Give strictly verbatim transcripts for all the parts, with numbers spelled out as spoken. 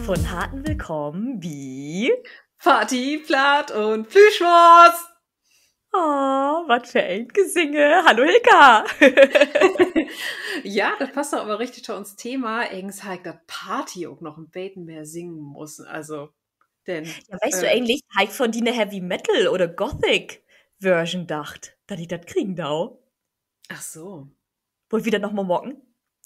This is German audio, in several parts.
Von harten Willkommen wie Party, Platt und Plüschwurst. Oh, was für ein Gesinge. Hallo Hilka. Ja, das passt doch aber richtig zu uns Thema. Eigens halt das Party auch noch ein Beten mehr singen muss. Also, denn. Ja, weißt du äh, eigentlich, halt von die ne Heavy Metal oder Gothic Version dacht, dass ich das kriegen dau. Ach so. Wollt wieder noch mal mocken?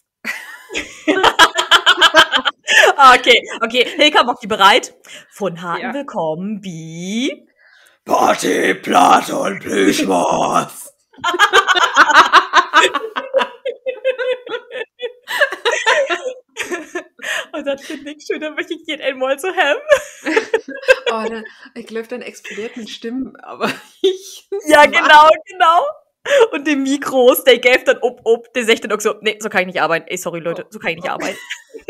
okay, okay. Hilka, macht die bereit? Von harten Ja. Willkommen wie Party, Platt und Plüschwurst. Und das finde ich schön, da möchte ich jeden einmal so haben. Oh, dann, ich glaube, dann explodiert mit Stimmen, aber ich. Ja, genau, genau. Und die Mikros, der gäf dann ob, ob, der sagt dann auch so, nee, so kann ich nicht arbeiten. Ey, sorry, Leute, so kann ich nicht arbeiten.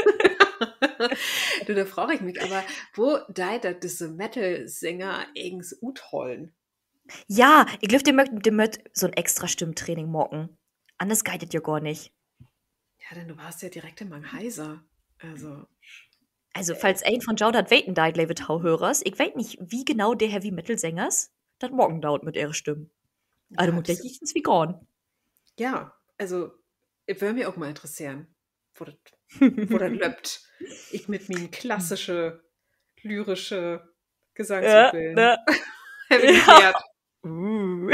Du, da frage ich mich, aber wo deit das diese Metal-Sänger eigens uthollen? Ja, ich glaube, der möchte der möcht so ein extra Stimmtraining mocken. Anders geitet ja gar nicht. Ja, denn du warst ja direkt im Mang heiser. Also. Also, falls ein von Jau dat Waiten deit, Levet Hörers, ich weiß nicht, wie genau der Heavy Metal Sängers dat morgen daut mit ihrer Stimme. Also, Ja, muss gleich das- nichts wie gorn. Ja, also, es würde mich auch mal interessieren, wo das wo das löppt. Ich mit meinen klassische, lyrische Ja, Gesangsübeln. ne? Hab ich Ja. geklärt. Uh.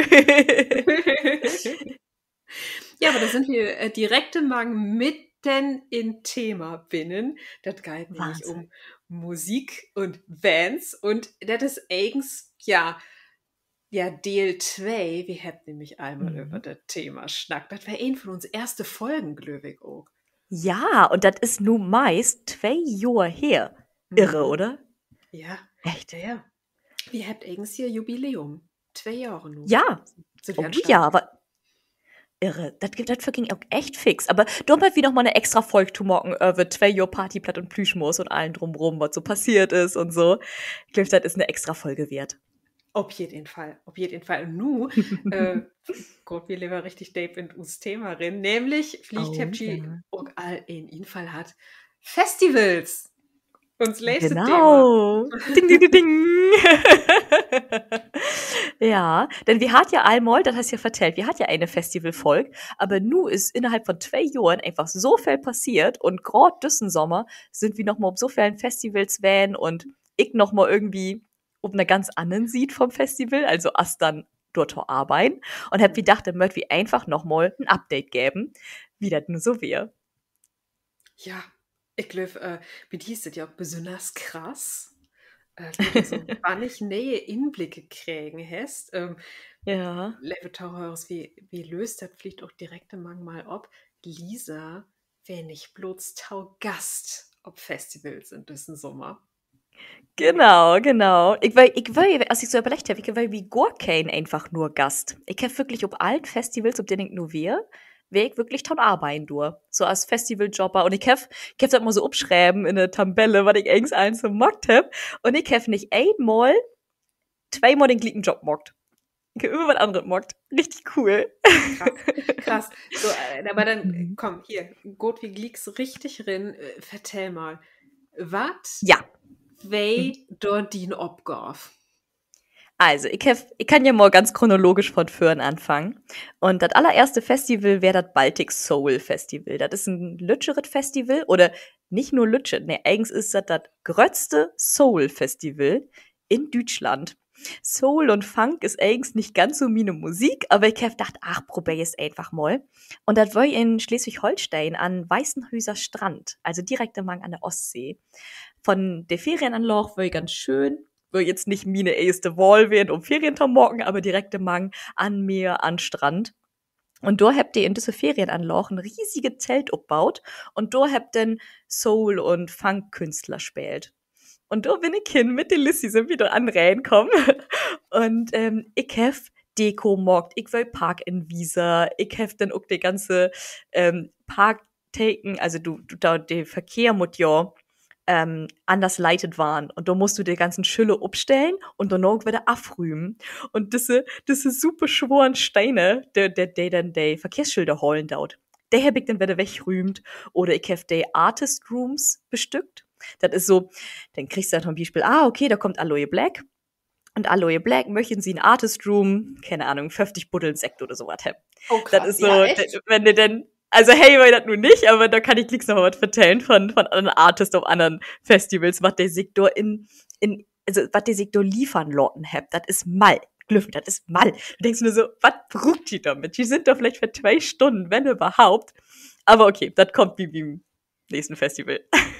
Ja, aber da sind wir äh, direkt im Magen mitten im Thema binnen. Das geht nämlich Wahnsinn. um Musik und Bands. Und das ist eigens, ja, ja, Deel zwei. Wir hätten nämlich einmal Mhm. über das Thema schnackt. Das wäre ein von uns erste Folgen, glöwig auch. Ja, und das ist nun meist zwei Jahre her. Irre, Mhm. oder? Ja, Echt? ja, ja. Wir habt eigens hier Jubiläum. Zwei Jahre nun. Ja. Sind wir Oh an Start. ja, aber irre. Das gibt das verging auch echt fix. Aber du hast wieder mal eine extra Folge zu morgen über zwei Jahre Partyplatt und Plüschmus und allen drumrum, was so passiert ist und so. Ich glaube, das ist eine extra Folge wert. Auf jeden Fall, auf jeden Fall. Und nu, äh, Gott, wir leben richtig deep in uns Thema rein. Nämlich, fliegt Oh, habt ihr ja. auch all in Infall hat Festivals. Uns nächste Thema. Genau. Ding, ding, ding, ding. Ja, denn wir hat ja einmal, das hast du ja vertellt, wir hat ja eine Festivalfolge, aber nu ist innerhalb von zwei Jahren einfach so viel passiert und gerade diesen Sommer sind wir noch mal auf so vielen Festivals van und ich noch mal irgendwie auf einer ganz anderen Sicht vom Festival, also erst dann dort arbeiten und hab gedacht, dann möchten wir einfach noch mal ein Update geben, wie das nur so wäre. Ja, ich glaube, äh, mit hieß das ja auch besonders krass. Äh, wo du so wannig nähe Inblicke kriegen hast. Ähm, Ja. Liebe Tauhörers, wie, wie löst das vielleicht auch direkt am Mang mal ob? Lisa wäre nicht bloß Taugast ob Festivals in diesem Sommer. Genau, genau. Ich war, ich war, als ich so überlegt habe, ich war wie gar kein einfach nur Gast. Ich habe wirklich auf allen Festivals, ob denen ich nur wäre, wäre ich wirklich dran arbeiten durch. So als Festivaljobber. Und ich habe ich hab das mal so abschreiben in eine Tabelle, was ich eigentlich eins so mockt habe. Und ich habe nicht einmal, zweimal den gleichen Job mockt. Ich habe immer was anderes mockt. Richtig cool. Krass, krass. So, äh, aber dann, Mhm. komm, hier, Gott, wie liegst richtig rin? Äh, vertell mal. Was Ja. wei dort din Obgaf? Also, ich, hef, ich kann ja mal ganz chronologisch von vorn anfangen. Und das allererste Festival wäre das Baltic Soul Festival. Das ist ein Lütscheret-Festival oder nicht nur Lütscheret, ne, eigens ist das das grötzte Soul-Festival in Deutschland. Soul und Funk ist eigens nicht ganz so meine Musik, aber ich hab gedacht, ach, probier es einfach mal. Und das war in Schleswig-Holstein an Weißenhöser Strand, also direkt am Hang an der Ostsee. Von der Ferienanlauf war ich ganz schön, war jetzt nicht meine erste Wahl während um Ferien zu morgen, aber direkt im Mang an Meer, an Strand. Und da habt ihr in diese Ferienanlage ein riesige Zelt aufgebaut und da habt ihr Soul- und Funk-Künstler spielt. Und da bin ich hin mit den Lissy sind wieder an reinkommen. Und ähm, ich hab Deko mockt, ich will Park in Wiesa, ich hab dann auch die ganze ähm, Park taken, also du, du da der Verkehr muss ja ähm, anders leitet waren. Und da musst du die ganzen Schülle abstellen und dann auch wieder afrühmen. Und diese, diese super schworen Steine, der, der, der dann die Verkehrsschilder holen dauert. Der hab ich dann wieder wegrühmt. Oder ich hab die Artist Rooms bestückt. Das ist so, dann kriegst du dann zum Beispiel, ah, okay, da kommt Aloe Black. Und Aloe Black möchten sie einen Artist Room, keine Ahnung, fünfzig Buddeln Sekt oder sowas haben. Oh, krass. Das ist so, Ja, echt? wenn du denn, also hey, weil das nun nicht, aber da kann ich gleich noch mal was vertellen von, von anderen Artists auf anderen Festivals, was der Sektor in, in, also was der Sektor liefern loten hat. Das ist mal. Glüff, das ist mal. Du denkst nur so, was brucht die damit? Die sind doch vielleicht für zwei Stunden, wenn überhaupt. Aber okay, das kommt wie beim nächsten Festival.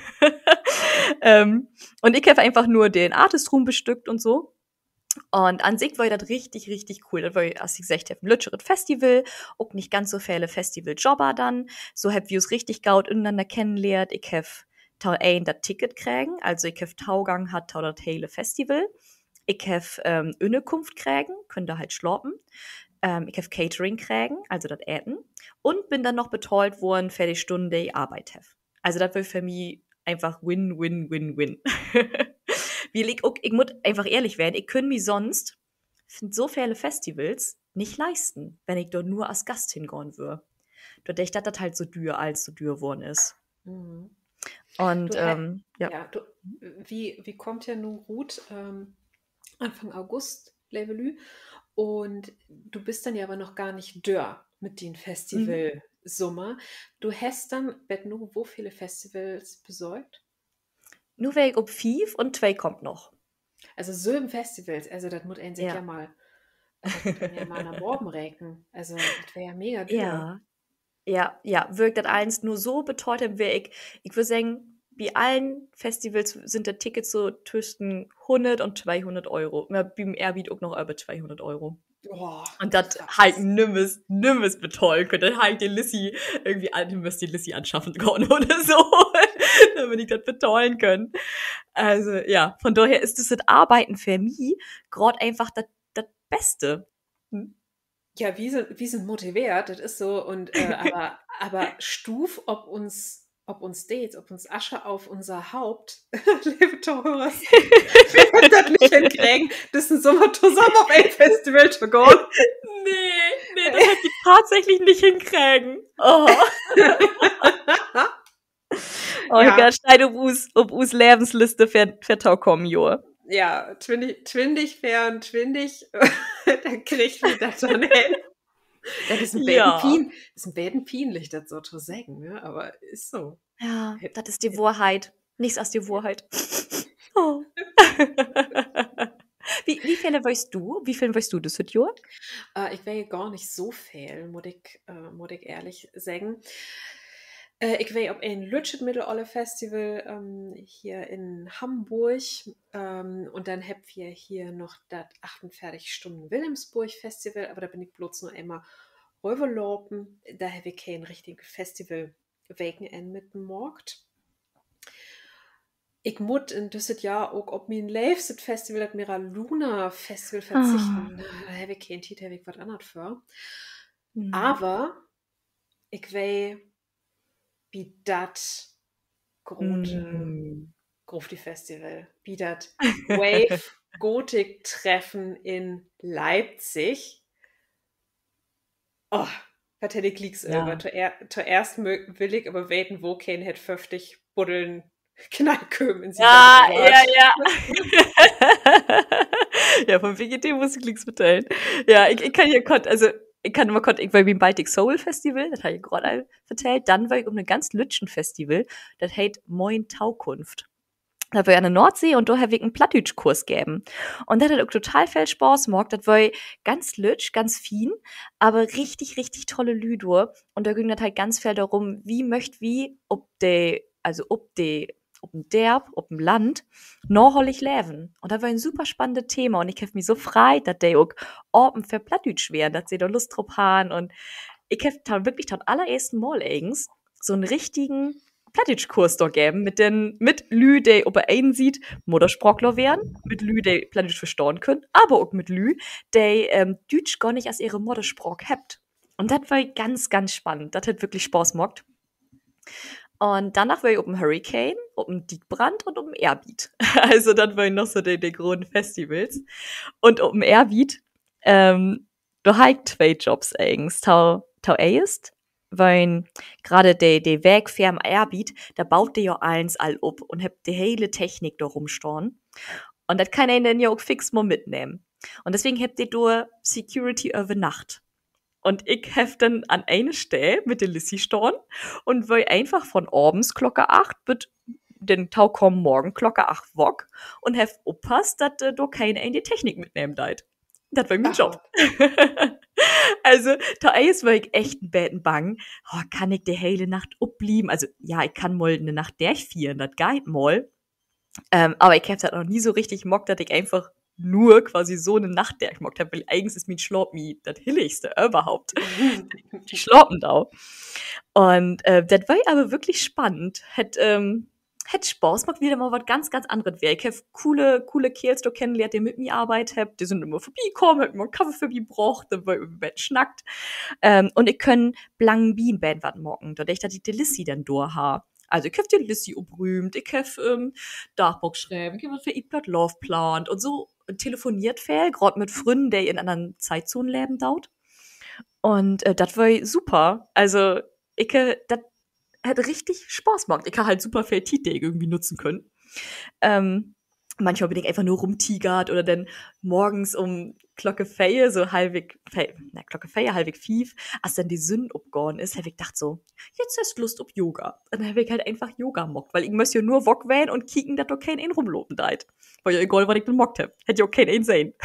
ähm, und ich habe einfach nur den Artist Room bestückt und so. Und an sich war das richtig, richtig cool. Das war, als ich gesagt habe, ein lütscheret Festival, auch nicht ganz so viele Festivaljobber dann. So hab wir uns richtig gaut untereinander kennengelernt. Ich hab tau ein das Ticket kriegen, also ich hab Taugang hat tau das hele Festival. Ich hab ähm, Unterkunft kriegen, könnt ihr halt schlafen. Ähm, ich hab Catering kriegen, also das Äten. Und bin dann noch betreut worden für die Stunde, die ich Arbeit hab. Also das war für mich einfach win, win, win, win. Wie ich, auch, ich muss einfach ehrlich werden, ich könnte mich sonst, find so viele Festivals, nicht leisten, wenn ich dort nur als Gast hingehen würde. Da denke ich, dass das halt so dür als so dür geworden ist. Mhm. Und, Du, ähm, ja. ja, du, wie, wie kommt ja nun gut ähm, Anfang August, Levelü, und du bist dann ja aber noch gar nicht dörr mit den Festivalsummer. Du hast dann, bet nur, wo viele Festivals besorgt? Nur wäre ich ob fief und zwei kommt noch. Also so im Festivals, also das muss ein sich Ja. ja mal, das muss ein ja mal nach Borben rechnen. Also das wäre ja mega dür. Ja. Ja, ja, wirkt das eins nur so betreut im Weg. Ich würde sagen, wie allen Festivals sind die Tickets so zwischen hundert und zweihundert Euro. Ja, beim Airbeat auch noch über zweihundert Euro. Boah, Und das krass. halt nimmes, nimmes betreuen können. Dann halt die Lissy irgendwie, du müsst die Lissy anschaffen können oder so, damit ich das betreuen können. Also, ja, von daher ist das Arbeiten für mich gerade einfach das das Beste. Hm? Ja, wir sind, wir sind motiviert, das ist so. Und äh, aber, aber Stuf, ob uns, ob uns Dates, ob uns Asche auf unser Haupt, liebe Zuhörer, wir können das nicht hinkriegen, das sind Sommer zusammen auf ein Festival zu gehen. Nee, nee, das hätte ich tatsächlich nicht hinkriegen. Oh. Oh Ja. Gott, schneid ob us, ob us Lebensliste für, für Taukom, jo. Ja, twindig, twindig fern, twindig, dann kriegt man das dann hin. Das ist ein Ja. Bäden das ist ein Bäden peinlich, das so zu sagen, ne? Aber ist so. Ja, das ist die Wahrheit. Nichts als die Wahrheit. Oh. wie, wie viele weißt du? Wie viele weißt du das heute, Jahr? Äh, ich wäre gar nicht so viel, muss ich, äh, muss ich ehrlich sagen. Äh, ich war auf ein Lütschet Mittelolle Festival ähm, hier in Hamburg ähm, und dann hab wir hier noch das achtundvierzig Stunden Wilhelmsburg Festival, aber da bin ich bloß nur einmal rüberlaufen. Da habe ich kein richtiges Festival Wochenende mitgemacht. Ich muss in dieses Jahr auch auf mein liebstes Festival, das Mira Luna Festival verzichten. Ah. Da habe ich keinen Titel, habe ich was anderes für. Hm. Aber ich weiß, wie das große Mm. Grufti Festival, wie das Wave Gothic Treffen in Leipzig. Oh, was hätte ich lieg's Ja. über. Zuer- Zuerst mö- will ich aber weten, wo kein hätte fünfzig Buddeln Knallköm in sich. Ja, ja, ja. Ja, vom W G T muss ich nichts mitteilen. Ja, ich, ich kann hier kont, also ich kann immer kont, ich war beim Baltic Soul Festival, das habe ich gerade vertellt. Dann war ich um ein ganz Lütschen Festival, das heißt Moin Taukunft. Da war ich an der Nordsee und da habe ich einen Plattdeutsch-Kurs gegeben. Und das hat auch total viel Spaß gemacht. Das war ganz lütsch, ganz fein, aber richtig, richtig tolle Lüdur. Und da ging das halt ganz viel darum, wie möcht wie, ob de, also ob de, ob dem Derb, ob dem Land, nachhaltig leben. Und das war ein super spannendes Thema. Und ich habe mich so frei, dass die auch oben für Plattdeutsch wären, dass sie da Lust drauf haben. Und ich habe dann wirklich dann allerersten Mal eigens so einen richtigen Plattdeutsch-Kurs da geben, mit den, mit Lü, die ob er einen sieht, Muttersprachler wären, mit Lü, die Plattdeutsch verstehen können, aber auch mit Lü, die ähm, Deutsch gar nicht als ihre Muttersprach habt. Und das war ganz, ganz spannend. Das hat wirklich Spaß gemacht. Und danach war ich auf dem Hurricane, auf dem Dietbrand und auf dem Airbeat. Also dann war ich noch so die, die großen Festivals. Und auf dem Airbeat, ähm, da habe ich zwei Jobs eigens. Tau, tau erst weil gerade der der Weg fern Airbit, da baut der ja eins all up und habt die hele Technik da rumstehen. Und das kann einen dann ja auch fix mal mitnehmen. Und deswegen habt ihr da Security über Nacht. Und ich hef dann an eine Stelle mit der Lissy stehen und will einfach von abends Glocke acht bis den Tau kommen morgen Glocke acht wok und hef oppasst, dass äh, da keiner in die Technik mitnehmen deit. Das war mein Ach, Job. Also, da ist war ich echt ein Betten bang. Oh, kann ich die hele Nacht upblieben? Also, ja, ich kann mal eine Nacht durchführen, das geht mal. Ähm, aber ich hab's halt noch nie so richtig mockt, dass ich einfach nur quasi so eine Nacht durchmockt hab, weil eigentlich ist mein Schlaf mi das Hilligste überhaupt. Die schlafen da. Und äh, das war aber wirklich spannend. Hätt, ähm, hätt Spaß gemacht, wieder mal was ganz, ganz anderes wäre. Ich hab coole, coole Kerls da kennengelernt, die mit mir arbeitet haben. Die sind immer vorbeigekommen, haben immer einen Kaffee für mich gebracht, dann war im Bett schnackt. Ähm, und ich können blanken Bienenband was morgen. Da dachte ich, dass ich die Lissy dann durch ha. Also ich hab die Lissy obrühmt, ich hab ähm, Dachbock schreiben, ich hab was für Eatblood Love plant und so telefoniert viel, gerade mit Freunden, die in anderen Zeitzonen leben dauert. Und äh, das war super. Also ich, äh, das hat richtig Spaß gemacht. Ich kann halt super viel Titel irgendwie nutzen können. Ähm, manchmal bin ich einfach nur rumtigert oder dann morgens um Glocke Feie, so halbig, Feie, na, Glocke Feie, halbig fief, als dann die Sünn obgorn ist, hab ich gedacht so, jetzt hast du Lust auf Yoga. Und dann hab ich halt einfach Yoga mockt, weil ich möchte ja nur Wok wählen und kicken, dass doch kein einen rumloben deit. Weil ja egal, was ich bemockt hab. Hätte ja auch kein einen sehen.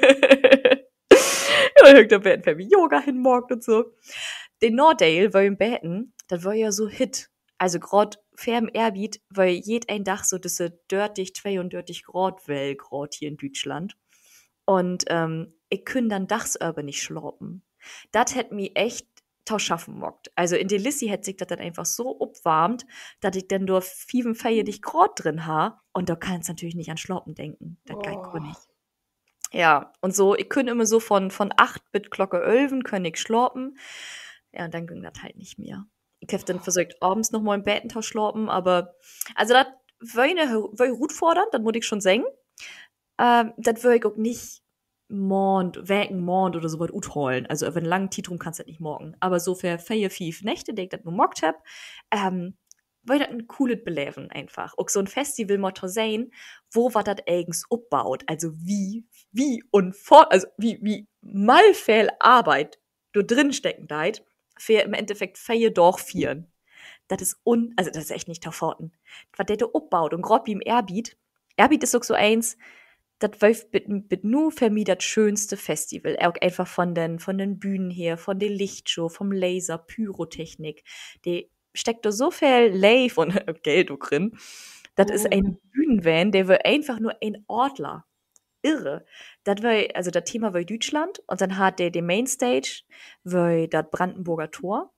Ja, irgendein Band für mich Yoga hinmockt und so. Den Nordale war im Betten, das war ja so Hit. Also grad fair im Airbeat, weil jed ein Dach so diese dörtig, zweiunddörtig Grad well, grad hier in Deutschland. Und ähm, ich künn dann dachs aber nicht schlafen. Das hätt mi echt tau schaffen mockt. Also in der Lissy hätt sich das dann einfach so obwarmt, dass ich dann nur fiebenfeierlich Grad drin ha. Und da kannst natürlich nicht an Schlafen denken. Das geht gar oh. nicht. Ja, und so, ich könnt immer so von, von acht bis Glocke elfen, können ich schlafen. Ja, und dann ging das halt nicht mehr. Ich hab dann versucht, abends noch mal im Bettentausch schlafen, aber, also das war eine, war gut fordern, das muss ich schon sagen. Ähm, das will ich auch nicht Mond, wägen Mond oder so was utholen. Also, über einen langen Titrum kannst du das nicht morgen. Aber so für vier, fünf Nächte, die ich das nur mockt hab, ähm, weil das ein cooles Beleven einfach. Auch so ein Festival Motto sein, wo war das eigens aufbaut? Also wie, wie und vor, also wie, wie mal viel Arbeit du drin stecken deit, für im Endeffekt vier durchführen. Das ist un, also das ist echt nicht verforten. Was der da aufbaut und grad wie im Airbeat. Airbeat ist auch so eins, das war mit, mit nur für mich das schönste Festival. Auch einfach von den, von den Bühnen her, von der Lichtshow, vom Laser, Pyrotechnik. Die steckt da so viel Life und Geld drin. Das ist ein Bühnenvan, der war einfach nur ein Ortler. Irre. Das war, also das Thema war Deutschland und dann hat der die Mainstage, war das Brandenburger Tor.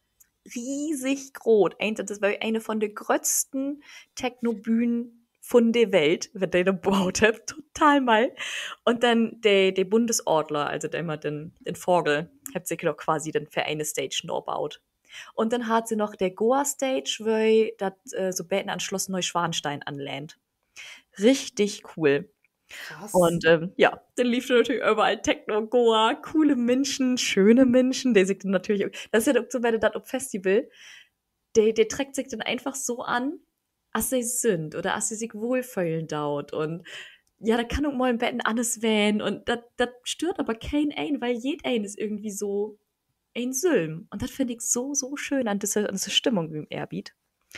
Riesig groß. Ein- Das war eine von den größten Techno-Bühnen von der Welt, wenn der gebaut hat. Total mal. Und dann der, der Bundesadler, also der immer den, den Vogel, hat sich doch quasi dann für eine Stage noch gebaut. Und dann hat sie noch der Goa-Stage, weil das äh, so Betten an Schloss Neuschwanstein anlehnt. Richtig cool. Krass. Und ähm, ja, dann lief natürlich überall Techno, Goa, coole Menschen, schöne Menschen, der sich dann natürlich, das ist ja so bei das Festival, der, der trägt sich dann einfach so an, als sie sind oder als sie sich wohlfühlen dort. Und ja, da kann auch mal im Bett alles wählen und das das stört aber kein ein, weil jed ein ist irgendwie so ein Sülm. Und das finde ich so, so schön an dieser, an dieser Stimmung im Airbeat.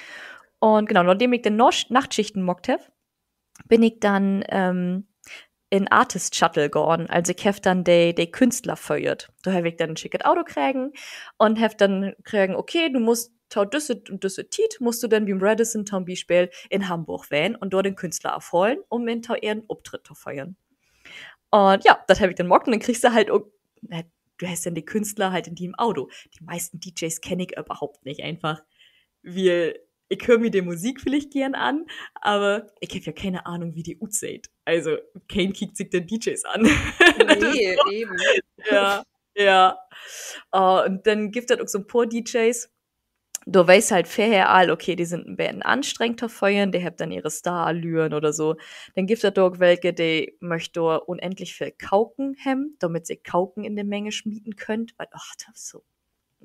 Und genau, nachdem ich den Nosch- Nachtschichten mockt hab, bin ich dann ähm, in Artist Shuttle gegangen. Also ich hab dann die, die Künstler feuert. Da hab ich dann ein schickes Auto kriegen und hab dann kriegen, okay, du musst tau düsse und düsse Tiet, musst du dann wie im Radisson zum Beispiel in Hamburg wählen und dort den Künstler erholen, um in tau ihren Auftritt zu feiern. Und ja, das hab ich dann mockt und dann kriegst du halt, auch- na, du hast dann die Künstler halt in die im Auto. Die meisten D Js kenne ich überhaupt nicht einfach. Wir, ich höre mir die Musik vielleicht gern an, aber ich habe ja keine Ahnung, wie die aussieht. Also, kein kickt sich den D Js an. Das ist Nee, so, eben. ja, ja. Uh, und dann gibt es auch so ein paar D Js, du weißt halt vorher all, okay, die sind ein bisschen anstrengter feuern, die haben dann ihre Star-Allüren oder so. Dann gibt es da auch welche, die möchten unendlich viel Kauken haben, damit sie Kauken in der Menge schmieden könnt. Weil, ach, das ist so, ja.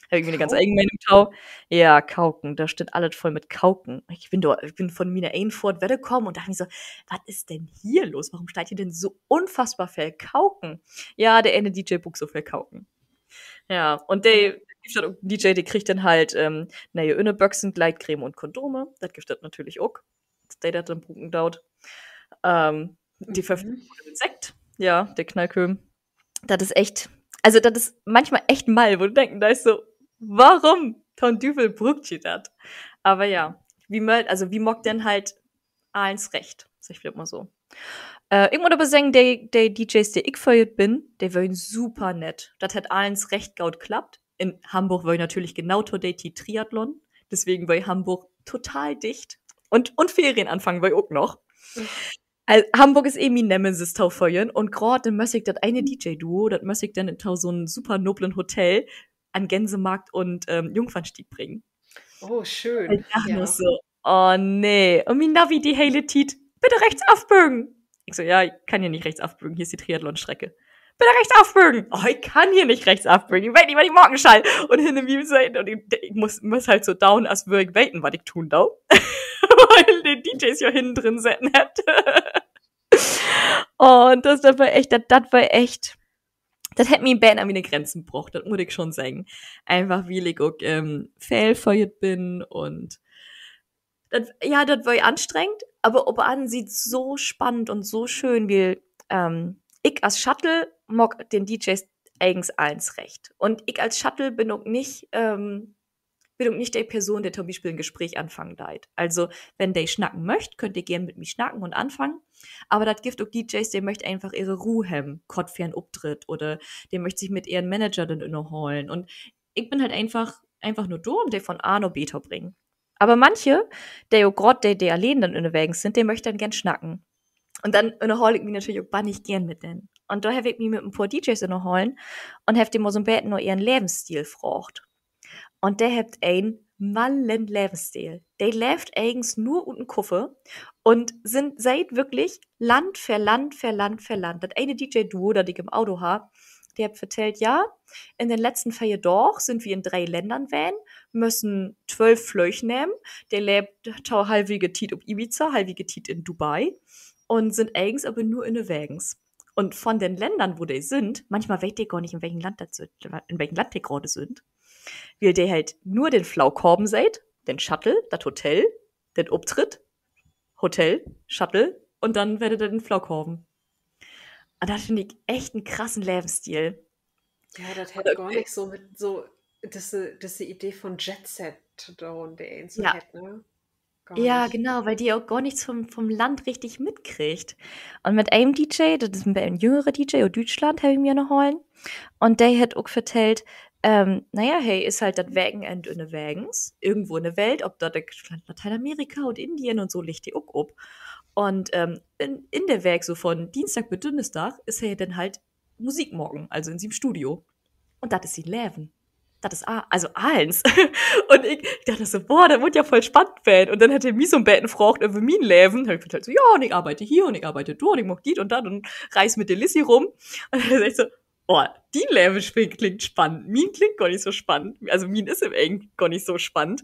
Habe ich mir 'ne ganz eigene Kauken? Meinung tau. Ja, Kauken, da steht alles voll mit Kauken. Ich bin do ich bin von meiner einen Fort weggekommen und dachte mir so: „Was ist denn hier los? Warum steht hier denn so unfassbar viel Kauken?“ Ja, der eine D J bucht so viel Kauken. Ja, und Und der D J, der kriegt dann halt, ähm, neue Inneböchsen, Gleitcreme und Kondome. Das gibt es natürlich auch. dass der das dann buchen dauert. Ähm, die mhm. Verpflegung mit Sekt. Ja, der Knallköhm. Das ist echt, also das ist manchmal echt mal, wo du denken, da ist so, warum? Ton Düvel brucht ihr das? Aber ja, wie möl, also wie mockt denn halt eins recht? Sag ich vielleicht mal so. Äh, ich muss aber sagen, der, der D Js, der ich feiert bin, der war super nett. Das hat eins recht gut klappt. In Hamburg war ich natürlich genau today die Triathlon. Deswegen war ich Hamburg total dicht. Und, und Ferienanfang war ich auch noch. Also, Hamburg ist eh mein Nemesis tau feiern. Und gerade dann möchte ich das eine D J-Duo, das möchte ich dann in tau so ein super noblen Hotel an Gänsemarkt und ähm, Jungfernstieg bringen. Oh, schön. Ich dachte nur Ja. so, oh nee. Und mein Navi, die Hayle Tiet, bitte rechts aufbögen. Ich so, ja, ich kann hier nicht rechts aufbögen, hier ist die Triathlon-Strecke. Bitte rechts aufbögen. Oh, ich kann hier nicht rechts aufbögen. Ich weiß nicht, was die Morgenschall. Und hinter mir sein, und ich, ich muss, muss halt so down, als würde ich waiten, was ich tun da. Weil die D Js ja hinten drin sitzen hätte. Und das, das war echt, das, das war echt, das hätte mir in Band an meine Grenzen gebracht, das muss ich schon sagen. Einfach, wie ich auch ähm, fehlfeuert bin und das, ja, das war anstrengend, aber ob an sieht so spannend und so schön, wie ähm, ich als Shuttle mag den D Js eigens eins recht. Und ich als Shuttle bin auch nicht, ähm, bin auch nicht die Person, der zum Beispiel ein Gespräch anfangen deit. Also, wenn der schnacken möcht, könnt ihr gern mit mir schnacken und anfangen. Aber das gibt auch D Js, der möchte einfach ihre Ruhe haben, kurz für einen Auftritt oder der möchte sich mit ihren Manager dann innerholen. Und ich bin halt einfach, einfach nur da, um den von A nach B zu bringen. Aber manche, der jo grad, der, der allein dann unterwegs sind, der möchte dann gern schnacken. Und dann innerhole ich mich natürlich auch bannig gern mit denen. Und da habe ich mich mit ein paar D Js innerholen und habe dem mal so ein bisschen nur ihren Lebensstil gefragt. Und der hat ein mallen Lebensstil. Der lebt eigens nur unten Kuffe und sind seit wirklich Land für Land für Land für Land. Das eine D J-Duo, das ich im Auto habe, der hat erzählt, ja, in den letzten vier Jahren sind wir in drei Ländern wählen, müssen zwölf Flöch nehmen. Der lebt tau halbige Tiet auf Ibiza, halbige Tiet in Dubai und sind eigens aber nur in den Wägens. Und von den Ländern, wo die sind, manchmal weiß ich gar nicht, in welchem Land das sind, in welchem Land die gerade sind, weil der halt nur den Flaukorben seid, den Shuttle, das Hotel, den Obtritt, Hotel, Shuttle und dann werdet ihr den Flaukorben. Und das finde ich echt einen krassen Lebensstil. Ja, das Und hätte gar irgendwie- nicht so mit so, diese, diese Idee von Jet Set da und der so Ja, hätte, ne? Gar ja, nicht. genau, weil die auch gar nichts vom, vom Land richtig mitkriegt. Und mit einem D J, das ist ein bisschen jüngerer D J aus Deutschland, habe ich mir noch holen. Und der hat auch vertellt, ähm, naja, hey, ist halt das Wägenend in de Wägens, irgendwo in der Welt, ob da Lateinamerika und Indien und so liegt die auch ob. Und ähm, in, in der Werk so von Dienstag bis Donnerstag ist er dann halt Musikmorgen, also in seinem Studio. Und das ist die Leben. Das ist A, also eins. Und ich, ich dachte so, boah, das wird ja voll spannend werden. Und dann hat er mich so ein Betten gefragt über mein Leben. Da hab ich gesagt so, ja, und ich arbeite hier und ich arbeite dort und ich mach dies und das und reis mit der Lissy rum. Und dann sag ich so, boah, die Leben klingt spannend. Min klingt gar nicht so spannend. Also Min ist im Eng gar nicht so spannend.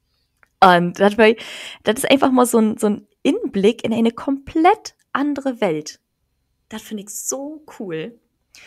Und das, war, das ist einfach mal so ein, so ein Innenblick in eine komplett andere Welt. Das finde ich so cool.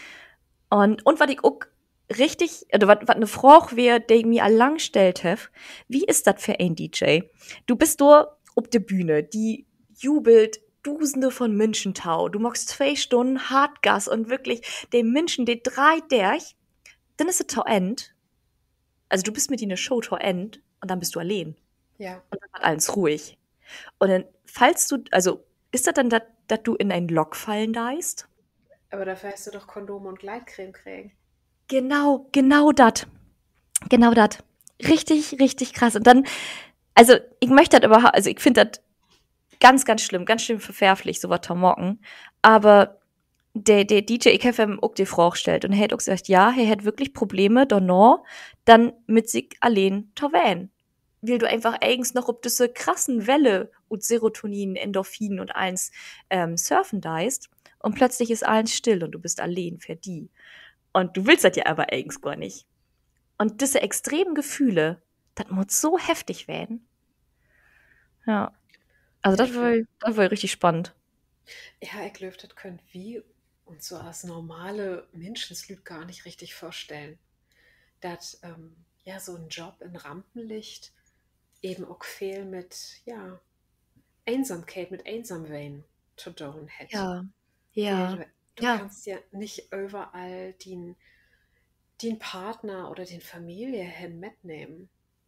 Und, und was ich auch richtig, oder was, was eine Frage wäre, die ich mir allang stellt habe, wie ist das für ein D J? Du bist da auf der Bühne, die jubelt Dusende von Menschen tau. Du machst zwei Stunden Hartgas und wirklich den Menschen, die drei derch, dann ist es to end. Also du bist mit in der Show to end und dann bist du allein. Ja. Und dann wird alles ruhig. Und dann, falls du, also, ist das dann, dass du in ein Loch fallen deist? Aber dafür hast du doch Kondome und Gleitcreme kriegen. Genau, genau das. Genau das. Richtig, richtig krass. Und dann, also, ich möchte das überhaupt, also, ich finde das ganz, ganz schlimm, ganz schlimm verwerflich, so was zu mocken. Aber der, der D J, ich habe ihm auch die Frage gestellt und er hat auch gesagt, ja, er hat wirklich Probleme, danach dann mit sich allein zu wählen. Weil du einfach eigens noch ob diese krassen Welle und Serotonin, Endorphin und eins ähm, surfen deist und plötzlich ist alles still und du bist allein für die. Und du willst das ja aber eigens gar nicht. Und diese extremen Gefühle, das muss so heftig werden. Ja. Also Ja, das ich war, glaube, das war richtig spannend. ja, ich glaube, das können wir uns so als normale Menschenslüd gar nicht richtig vorstellen. Dass ähm, ja so ein Job in Rampenlicht eben auch viel mit ja, Einsamkeit, mit Einsamwein zu tun hat. Ja, Weil ja, du, du ja, kannst ja nicht überall den, den Partner oder den Familie hin mitnehmen.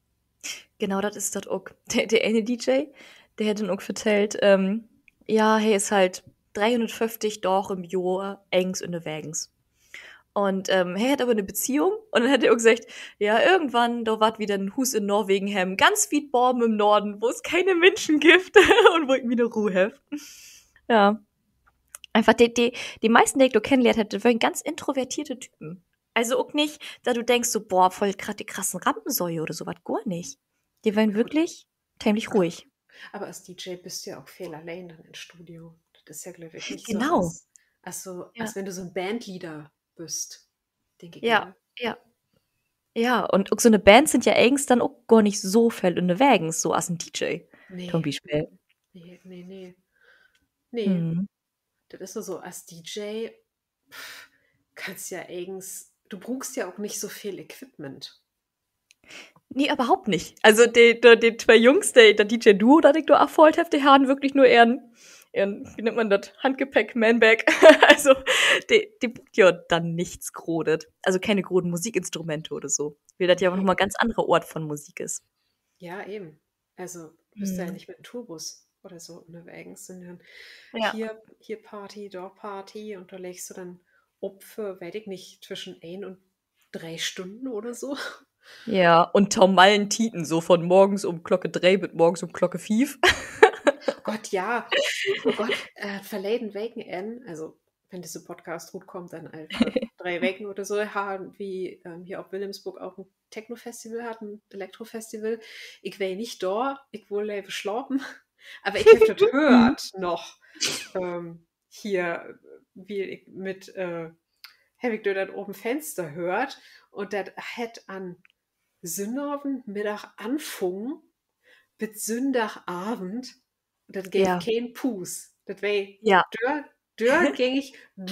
genau das ist das auch. Der, der eine D J, der hat dann auch erzählt, ähm, ja, hey, ist halt dreihundertfünfzig doch im Jahr engs in der Wägens. Und ähm, er hat aber eine Beziehung und dann hat er auch gesagt, ja, irgendwann, da war wieder ein Hus in Norwegen hem, ganz viel Borben im Norden, wo es keine Menschen gibt und wo ich wieder Ruhe habe. Ja. Einfach die, die, die meisten, die ich da kennengelernt hätte, waren ganz introvertierte Typen. Also auch nicht, da du denkst so, boah, voll gerade die krassen Rampensäue oder sowas, gar nicht. Die waren Ja, gut, wirklich ziemlich aber, ruhig. aber als D J bist du ja auch viel allein dann im Studio. Das ist ja, glaube ich, nicht so, Genau. als, als, so, Ja. als wenn du so ein Bandleader bist, denke ich Ja, mal. ja. Ja, und auch so eine Band sind ja eigens dann auch gar nicht so viel in der Wägens, so als ein D J, zum Nee, Beispiel. nee, nee, nee. Nee, Mhm. das ist so, so als D J pff, kannst ja eigens, du brauchst ja auch nicht so viel Equipment. Nee, überhaupt nicht. Also die, die, die zwei Jungs, der, der D J-Duo, das ich da abgeholt habe, die haben wirklich nur ihren, ihren, wie nennt man das, Handgepäck, Manbag. Also die, die bucht ja dann nichts grodet. Also keine groden Musikinstrumente oder so. Weil das ja auch Nee, nochmal ein ganz anderer Ort von Musik ist. ja, eben. Also du bist ja Mhm. nicht mit einem Tourbus oder so unterwegs, sondern Ja. hier, hier Party, dort Party und da legst du dann Opfer, weiß ich nicht, zwischen ein und drei Stunden oder so. Ja, und Taumallen Titen, so von morgens um Glocke drei bis morgens um Glocke fief. Oh Gott, ja. Oh Gott, äh, verleden Wochenende, also wenn dieser Podcast gut kommt, dann einfach drei Wochen oder so, haben wie ähm, hier auf Wilhelmsburg auch ein Techno-Festival hat, ein Elektro-Festival. Ich war nicht da, ich wohl lieber schlafen, aber ich habe das Mhm. gehört noch ähm, hier, wie ich mit, äh, habe ich dort dann oben Fenster hört und das hat an Sonnabend Mittag anfangen bis Sonntagabend, das gäbe Ja, keinen Pus. Das wäre ja. dör, durchgängig. Und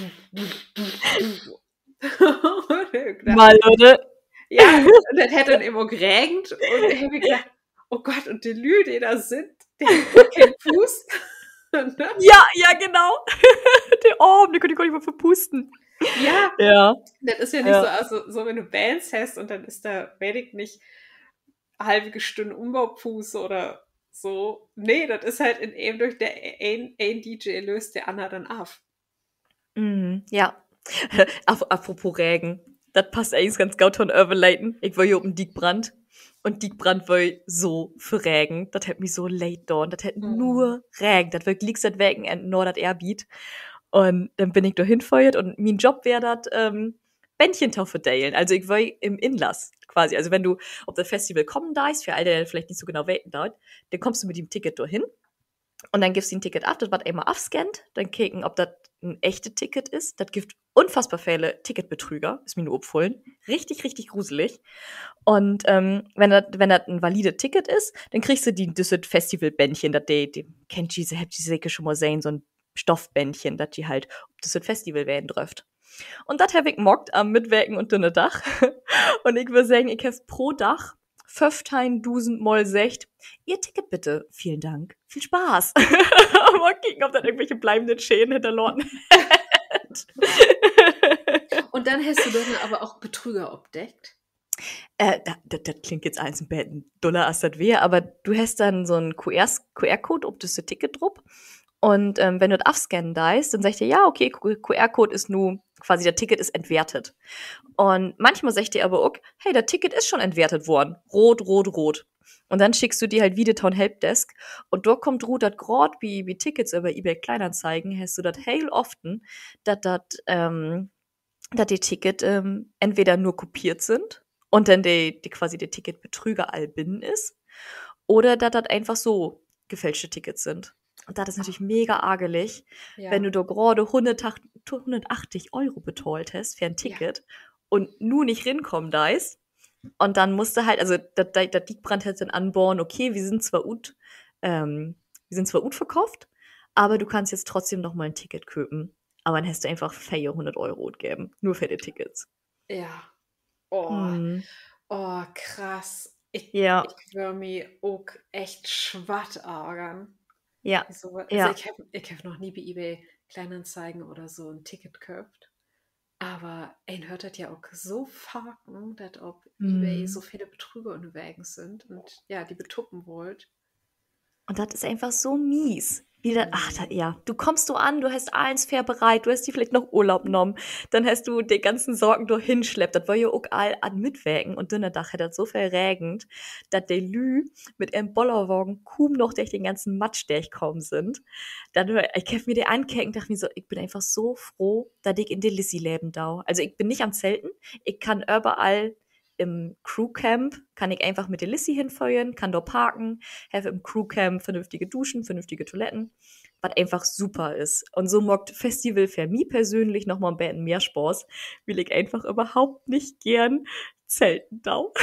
ich gedacht, Mal, oder? ja, und das hätte dann immer geregnet und ich habe mir gedacht, oh Gott, und die Lüge, die da sind, die haben auch keinen Fuß. Ne? Ja, ja, genau. Der Arm, den konnte ich gar nicht mal verpusten. Ja, Ja, das ist ja nicht so, ja. also so wenn du Bands hast und dann ist da, weiß ich nicht, halbe Stunde Umbaufuß oder so. Nee, das ist halt in eben durch der ein, ein D J löst der andere dann auf. Mhm, ja. Ap apropos Regen. Das passt eigentlich ganz gut von überleiten. Ich war hier oben Diekbrand. Und Diekbrand war so für Regen. Das hat mich so leid da. Das hat Mhm. nur Regen. Das war liegst das Wochenende nur das Airbeat. Und dann bin ich da hinfeuert und mein Job wäre das, ähm, Bändchentau verteilen. Also ich war im Inlass quasi. Also wenn du auf das Festival kommen darfst, für alle, der vielleicht nicht so genau weten dauert, dann kommst du mit dem Ticket da hin. Und dann gibst du ein Ticket ab, das wird einmal abscannt, dann kicken, ob das ein echtes Ticket ist. Das gibt unfassbar viele Ticketbetrüger, ist mir nur aufgefallen. Richtig, richtig gruselig. Und ähm, wenn das wenn das ein valides Ticket ist, dann kriegst du die dieses Festivalbändchen, das die, die kennt diese, habt diese Säcke schon mal sehen, so ein Stoffbändchen, das die halt auf das Festival werden trifft. Und das habe ich mockt am Mittwochen und dünne Dach. Und ich würde sagen, ich habe pro Dach fünftausend Mal secht, Ihr Ticket bitte. Vielen Dank. Viel Spaß. Mal kicken, ob da irgendwelche bleibenden Schäden hinterlassen hat. Und dann hast du dann aber auch Betrüger entdeckt. Äh, da, das, das klingt jetzt eins ein bisschen doller als das wäre, aber du hast dann so einen Q R-Code, ob das ein Ticket drauf. Und ähm, wenn du das abscannen dast, dann sagt ihr, ja, okay, Q R-Code ist nur, quasi der Ticket ist entwertet. Und manchmal sagt ihr aber auch, hey, das Ticket ist schon entwertet worden. Rot, rot, rot. Und dann schickst du die halt wieder Town Helpdesk. Und dort kommt rot dat grad wie, wie Tickets über eBay Kleinanzeigen, hast du das heil often, dass das, ähm, dass die Ticket ähm, entweder nur kopiert sind und dann die, die quasi der Ticketbetrüger all binnen ist, oder dass das einfach so gefälschte Tickets sind. Und das ist natürlich Ach, mega ärgerlich, wenn du ja, da gerade hundertachtzig Euro bezahlt hast für ein ja. Ticket und nur nicht rinkommen da ist. Und dann musste halt, also der, der, der Diekbrand hat dann anbauen, okay, wir sind zwar ut, ähm, wir sind zwar ut verkauft, aber du kannst jetzt trotzdem noch mal ein Ticket köpen. Aber dann hast du einfach vierhundert Euro geben, nur für die Tickets. Ja. Oh, Hm. oh, krass. Ich, Ja, ich würde mich auch echt schwatt ärgern. ja, So, also ja. ich habe ich hab noch nie bei eBay Kleinanzeigen oder so ein Ticket gekauft. Aber ein hört das ja auch so faken, dass auf eBay so Hm. viele Betrüger unterwegs sind und ja, die betuppen wollt. Und das ist einfach so mies. Wie das, ach, da, Nee. ja, du kommst du an, du hast alles fair bereit, du hast dir vielleicht noch Urlaub genommen, dann hast du die ganzen Sorgen durch hinschleppt. Das war ja auch all an Mitwägen und Dach hat das so viel regend, dass die Lü mit einem Bollerwagen kaum noch durch den ganzen Matsch durchkommen sind. Dann, ich hab mir die ankecken und dachte mir so, ich bin einfach so froh, dass ich in die Lissy leben dau. Also ich bin nicht am Zelten, ich kann überall im Crewcamp, kann ich einfach mit der Lissy hinfeuern, kann dort parken, have im Crewcamp vernünftige Duschen, vernünftige Toiletten, was einfach super ist. Und so mockt Festival für mich persönlich noch mal ein bisschen mehr Spaß, will ich einfach überhaupt nicht gern zelten dau.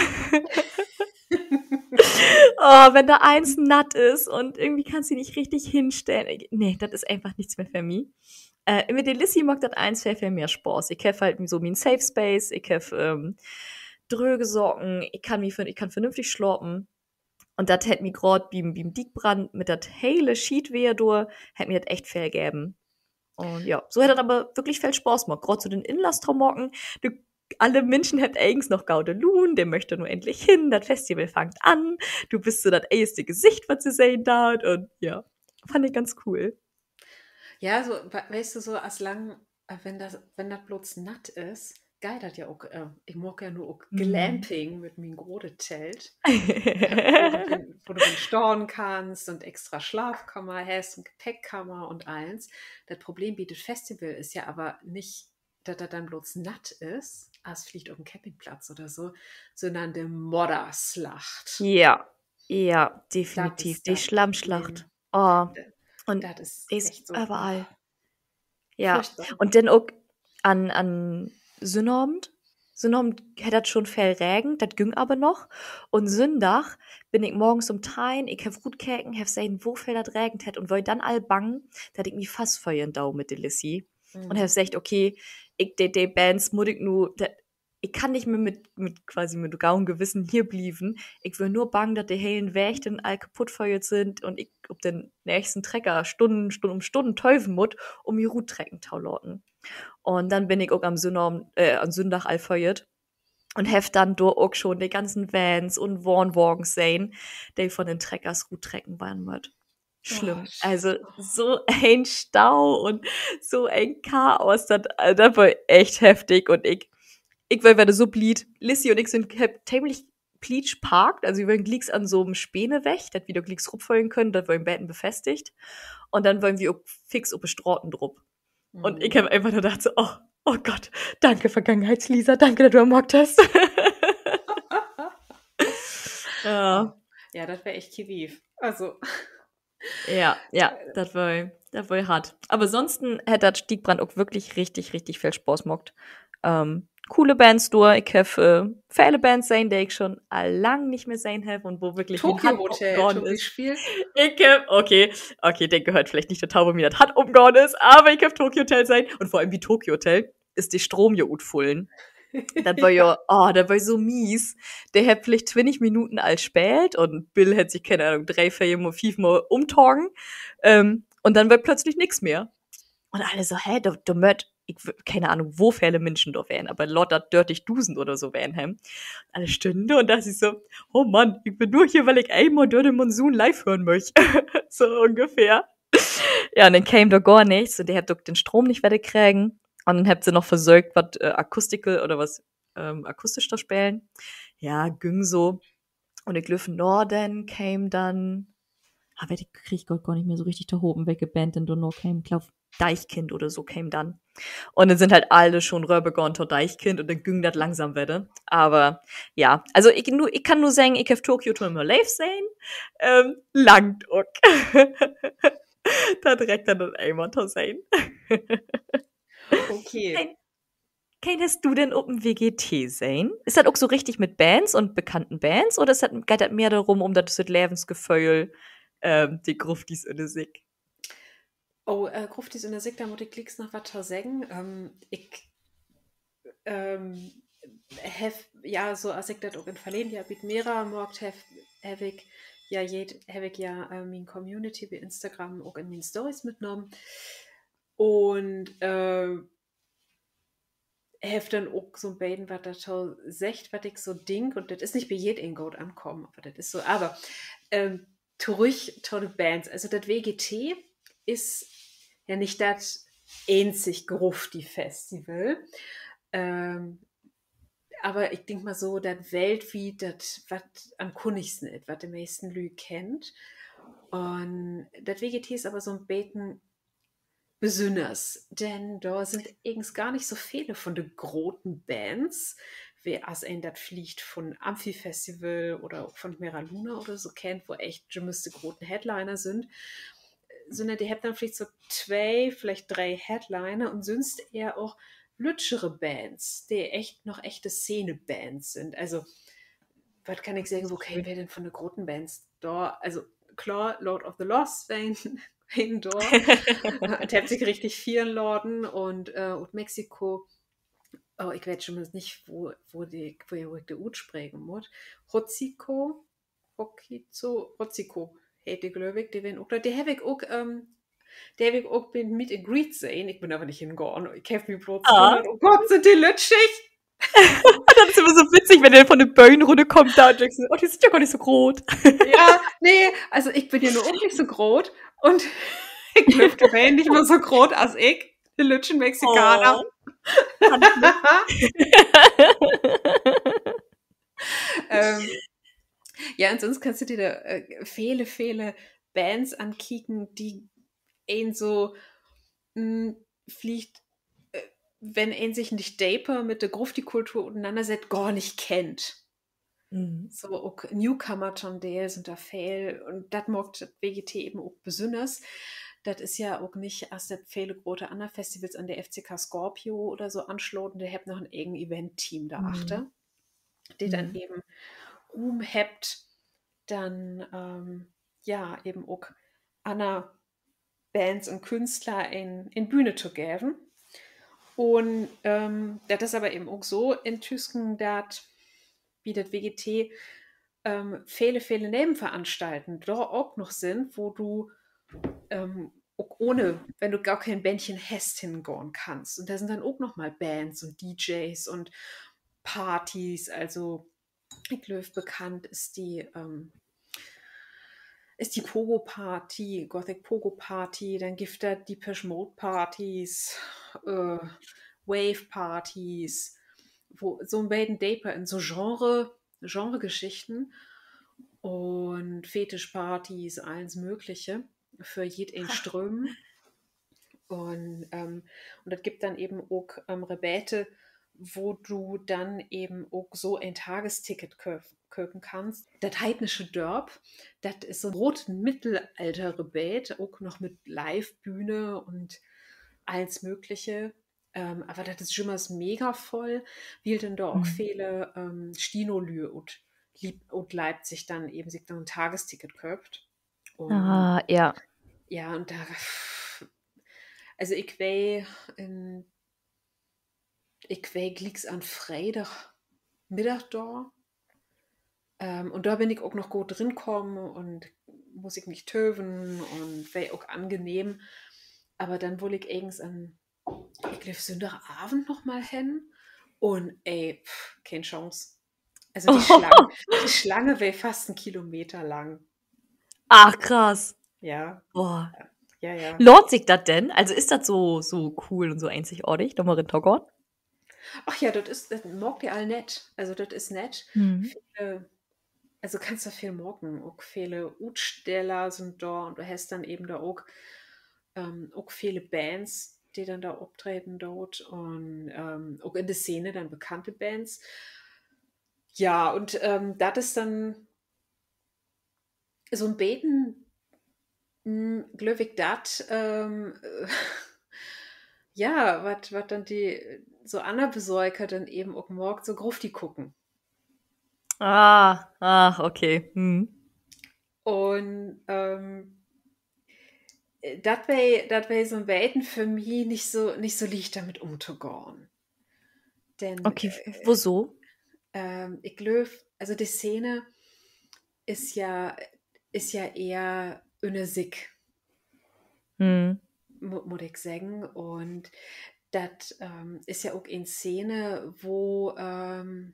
Oh, wenn da eins natt ist und irgendwie kannst du nicht richtig hinstellen. Nee, das ist einfach nichts mehr für mich. Äh, mit der Lissy mag das eins für viel mehr Spaß. Ich habe halt so meinen Safe Space, ich habe ähm, dröge Socken, ich kann, mich, ich kann vernünftig schlafen. Und das hätte mir gerade beim, beim Dickbrand mit der hele Schiedwehe durch, hätte mir das echt viel gegeben. Und ja, so hätte das aber wirklich viel Spaß gemacht. Gerade zu den Inlastraumocken. Du, alle Menschen hätten eigens noch Gaudelun, der möchte nur endlich hin, das Festival fängt an. Du bist so das erste Gesicht, was sie sehen da. Und ja, fand ich ganz cool. Ja, so, we- weißt du, so als lang, äh, wenn das, wenn das bloß natt ist, geil, das ja auch, äh, ich mag ja nur auch Mm. Glamping mit meinem großen Zelt, äh, wo du den, wo du den stornen kannst und extra Schlafkammer hast und Gepäckkammer und eins. Das Problem bietet Festival ist ja aber nicht, dass das dann bloß natt ist, als fliegt auf dem Campingplatz oder so, sondern die Modderslacht. Ja, ja, Das definitiv. ist Die das Schlammschlacht. Problem. Oh, und Das ist die ist echt so, oh, überall. Ja. furchtbar. Und dann auch an, an Sonnabend. Sonnabend hat das schon viel Regen, das ging aber noch. Und Sündach bin ich morgens um dreien, ich hab gut käken, hab sehen, wo viel das regnet hat und wollte dann all bang, dass ich mich fast feuern dau mit der Lissy. Und hab Mhm. gesagt, okay, ich, de, de Bands muss ich nur, dat, ich kann nicht mehr mit, mit quasi mit gauen Gewissen hier blieben. Ich will nur bang, dass die hellen Wächten all kaputt feuert sind und ich ob den nächsten Trecker Stunden, Stunden um Stunden teufeln muss, um mir Rut trecken taulauten. Und dann bin ich auch am Sündach, äh, am Sündach all feuert und hef dann do auch schon die ganzen Vans und Wohnwagens sehen, die von den Treckers gut trecken waren wird. Oh, Schlimm. sch- Also oh. so ein Stau und so ein Chaos, das, das war echt heftig und ich, ich war werde so blied. Lissy und ich sind ziemlich pleatsch parkt, also wir waren glicks an so einem Späne weg, dass wir da glicks rupfeuern können, das war im Betten befestigt und dann wollen wir auch fix auf Straßen drupp. Und ich Mhm. habe einfach nur gedacht so, oh, oh Gott, danke Vergangenheitslisa, danke, dass du ermockt hast. Oh. Ja, Ja, das wäre echt Kiviv. Also, ja, ja, das war, das war hart. Aber ansonsten hätte das Stiegbrand auch wirklich richtig, richtig viel Spaß gemacht. Ähm, coole Bands durch. Ich habe äh, viele Bands sehen, die ich schon lang nicht mehr sehen habe und wo wirklich mein Tokyo Hand Hotel umgehauen zum ist. Beispiel. Ich hab, okay, okay, der gehört vielleicht nicht der Taube, mir das Hand umgehauen ist, aber ich habe Tokyo Hotel sein und vor allem wie Tokyo Hotel ist die Strom ja gut fullen. Das war Ja. ja, oh, das war so mies. Der hat vielleicht zwanzig Minuten als spät und Bill hat sich, keine Ahnung, drei, vier, Mal, fünf Mal umtorgen. Ähm, und dann war plötzlich nichts mehr. Und alle so, hä, du, du mört, ich, keine Ahnung, wo viele Menschen da wären, aber lauter dörtig Dusend oder so wären, hä? Alle Stunde und da ist ich so, oh Mann, ich bin nur hier, weil ich einmal durch den Monsun live hören möchte. So ungefähr. Ja, und dann kam da gar nichts und der hat doch den Strom nicht weiterkriegen. Und dann habt sie noch versorgt, was äh, Akustical oder was ähm, akustisch da spielen. Ja, ging so. Und ich Glöfen Norden kam dann, aber die krieg ich Gott gar nicht mehr so richtig da oben weggebannt, denn da noch kam, glaub, Deichkind oder so kam dann. Und dann sind halt alle schon rübergegangen zur Deichkind und dann ging das langsam wieder. Aber ja, also ich, nur, ich kann nur sagen, ich habe Tokyo schon immer live sehen. Ähm, langt auch. Da direkt dann das einmal sein. Okay. Kennst du denn auch ein W G T sein? Ist das auch so richtig mit Bands und bekannten Bands oder ist das, geht das mehr darum, um das Lebensgefühl, ähm, die Gruftis in der Sick? Oh, äh, Gruftis in der Sick, da muss ich gleich noch was sagen. Ähm, ich ähm, hef, ja, so als ich das auch in Verleden Jahr mit mehrer gemacht habe, habe ich ja, jed, hab ich ja äh, meine Community bei Instagram auch in meine Stories mitgenommen. Und äh, habe dann auch so ein Baden, was da schon sagt, was ich so denk, und das ist nicht bei jedem gut ankommen, aber das ist so. Aber ähm, ruhig tolle Bands. Also das W G T ist ja nicht das einzig Grufti-Festival. Ähm, aber ich denke mal so, das weltweit, das, was am kunnigsten ist, was die meisten Leute kennt. Und das W G T ist aber so ein Beten besonders, denn da sind eigens gar nicht so viele von den großen Bands, wie als ein das fliegt von Amphi-Festival oder auch von Mera Luna oder so kennt, wo echt müsste großen Headliner sind, sondern die haben dann vielleicht so zwei, vielleicht drei Headliner und sonst eher auch lütschere Bands, die echt noch echte Szene-Bands sind. Also, was kann ich sagen, wo kennen wir denn von den großen Bands da? Also, klar, Lord of the Lost, wenn hin da. Und habt sich richtig vielen Lorden und, äh, und Mexiko. Oh, ich weiß schon mal nicht, wo, wo die, wo ihr heute Ut sprechen muss. Hoziko, Hokizo, Hoziko, hätte ich glaube ich, die werden auch, die habe ich auch, ähm, die habe ich auch bin Meet and Greet sehen. Ich bin aber nicht hingegangen. Ich habe mich bloß Ah. gewundert, oh Gott, sind die lütschig? Das ist immer so witzig, wenn der von den Böen runterkommt da und denkst, oh, die sind ja gar nicht so groß. Ja, nee, also ich bin ja nur auch nicht so groß und ich glaube, die wären nicht mehr so groß als ich, die lütschen Mexikaner. Oh. ähm, ja, und sonst kannst du dir da äh, viele, viele Bands ankicken, die ihn so mh, fliegt, äh, wenn ihn sich nicht Daper mit der Grufti-Kultur auseinandersetzt, gar nicht kennt. Mhm. So auch Newcomer John Dale sind da fehl und das mag das W G T eben auch besonders. Das ist ja auch nicht erst der viele große andere Festivals an der F C K Scorpio oder so anschloten, der hat noch ein eigen Event-Team da achter, Mhm. die dann Mhm. eben Ruhm hebt, dann ähm, ja eben auch Anna Bands und Künstler in, in Bühne zu geben. Und ähm, das ist aber eben auch so in Tüsken, dass wie das W G T ähm, viele, viele Nebenveranstaltungen da auch noch sind, wo du ähm, auch ohne, wenn du gar kein Bändchen hast, hingehen kannst. Und da sind dann auch noch mal Bands und D Js und Partys. Also, ich glaube, bekannt ist die, ähm, ist die Pogo-Party, Gothic Pogo-Party, dann gibt es die Depeche-Mode-Partys, äh, Wave-Partys, wo so ein Baden Daper in so Genre, Genre-Geschichten und Fetischpartys, alles Mögliche für jeden Strömen. Und, ähm, und das gibt dann eben auch ähm, Rebäte, wo du dann eben auch so ein Tagesticket köpen kannst. Das heidnische Dörp, das ist so ein rot Mittelalter-Rebät, auch noch mit Live-Bühne und alles Mögliche. Ähm, aber das ist schon mal mega voll, weil dann da auch Mhm. viele ähm, Stinolü und, und Leipzig dann eben sich dann ein Tagesticket köpt. Und Ah, ja. ja, und da, also ich wei, in, ich wei glieks an Freitag Mittag da. Ähm, und da bin ich auch noch gut drin kommen und muss ich nicht töven und wäre auch angenehm. Aber dann wollte ich eigens an, ich glaube, Sonntagabend noch mal hin. Und ey, pff, keine Chance. Also die Schlange, die Schlange wäre fast einen Kilometer lang. Ach, krass. Ja, Boah. ja, ja. Lohnt sich das denn? Also ist das so, so cool und so einzigartig, da mal in Togon? Ach ja, das ist, das mag die all nett. Also das ist nett. Mhm. Viele, also kannst du viel morgen. Auch viele Utsteller sind da und du hast dann eben da auch, ähm, auch viele Bands, die dann da auftreten dort und ähm, auch in der Szene dann bekannte Bands. Ja, und ähm, das ist dann so ein Beten, glaube ich, das, ähm, ja, was was dann die so Anna Besäuker dann eben auch morgt so Grufti gucken. Ah, ah, okay. Hm. Und ähm, das wäre das wär so ein Beten für mich nicht so nicht so leicht damit umzugehen. Denn Okay, w- wo so? ähm, ich glaube, also die Szene ist ja ist ja eher eine Sick, Hm. mu- muss ich sagen. Und das ähm, ist ja auch eine Szene, wo, ähm,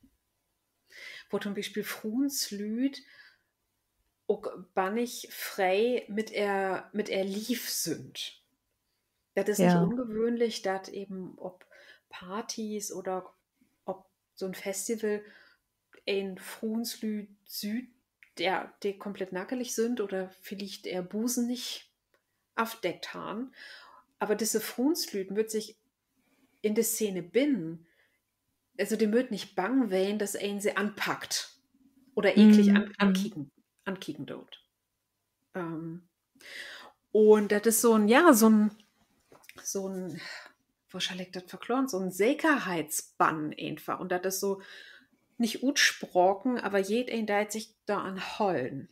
wo zum Beispiel Frunslüd auch bannig frei mit er, mit er lief sind. Das ist nicht Ja. ungewöhnlich, dass eben ob Partys oder ob so ein Festival ein Frunslüd Süd, der, die komplett nackelig sind oder vielleicht eher Busen nicht aufdeckt haben. Aber diese Frunslüd wird sich in der Szene binden, also die wird nicht bang werden, dass er ihn sie anpackt oder eklig Hm. an, Hm. ankicken, ankicken dort. Ähm, und das ist so ein, ja, so ein, so ein, wahrscheinlich das verkloren, so ein Sicherheitsbann einfach. Und das ist so nicht utsprochen, aber jeder deit sich da an Hollen.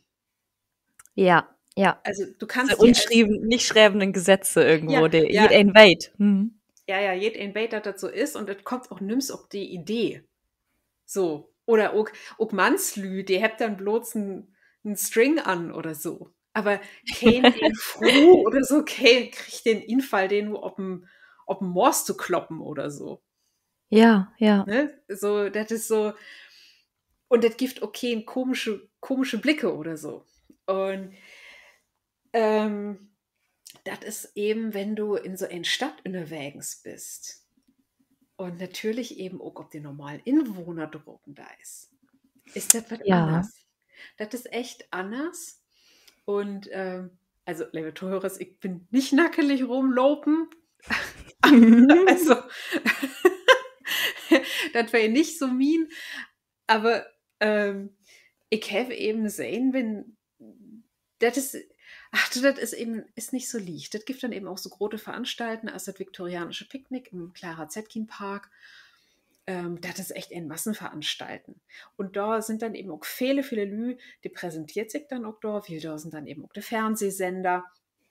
Ja, ja. Also du Diese kannst dir als, unschrieben, nicht schreibenden Gesetze ja, irgendwo, der ja, jeder ein weit. Hm. ja, ja, jeder in dass das so ist und es kommt auch nimmst auf die Idee. So. Oder auch, auch Manslü, die habt dann bloß einen String an oder so. Aber kein den froh oder so, kein kriegt den Infall, den nur auf dem auf dem Moors zu kloppen oder so. Ja, ja. Ne? So, das ist so, und das gibt okay komische, komische Blicke oder so. Und ähm, das ist eben, wenn du in so einer Stadt unterwegs bist. Und natürlich eben auch, ob die normalen Inwohner droben da ist. Ist das was Ja. anders? Das ist echt anders. Und ähm, also, liebe Zuhörer, ich bin nicht nackelig rumlopen. Also, das wäre nicht so mean. Aber ähm, ich habe eben gesehen, wenn das ist, ach, du, das ist eben ist nicht so leicht. Das gibt dann eben auch so große Veranstaltungen, als das viktorianische Picknick im Clara Zetkin Park. Ähm, das ist echt ein Massenveranstalten. Und da sind dann eben auch viele, viele Lü, die präsentiert sich dann auch da, weil da sind dann eben auch die Fernsehsender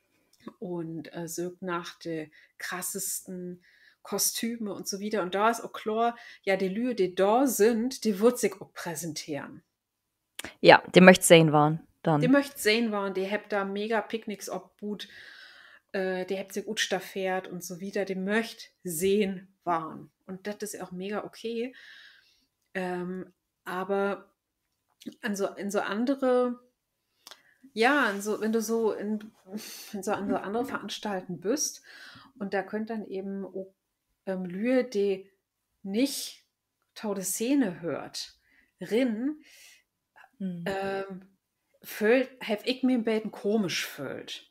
und äh, sucht nach den krassesten Kostüme und so wieder. Und da ist auch klar, ja, die Lü, die da sind, die wird sich auch präsentieren. Ja, den möchte sehen waren, Die dann. möcht sehen waren, die habt da mega Picknicks obgut, äh, die habt sich gut staffert und so wieder, die möcht sehen waren. Und das ist auch mega okay. Ähm, aber an so, in so andere, ja, in so, wenn du so in, in so an so andere Veranstalten bist und da könnt dann eben auch, ähm, Lüe, die nicht taude Szene hört, rin, Hm. ähm, fühlt, hab ich mir ein bisschen komisch fühlt.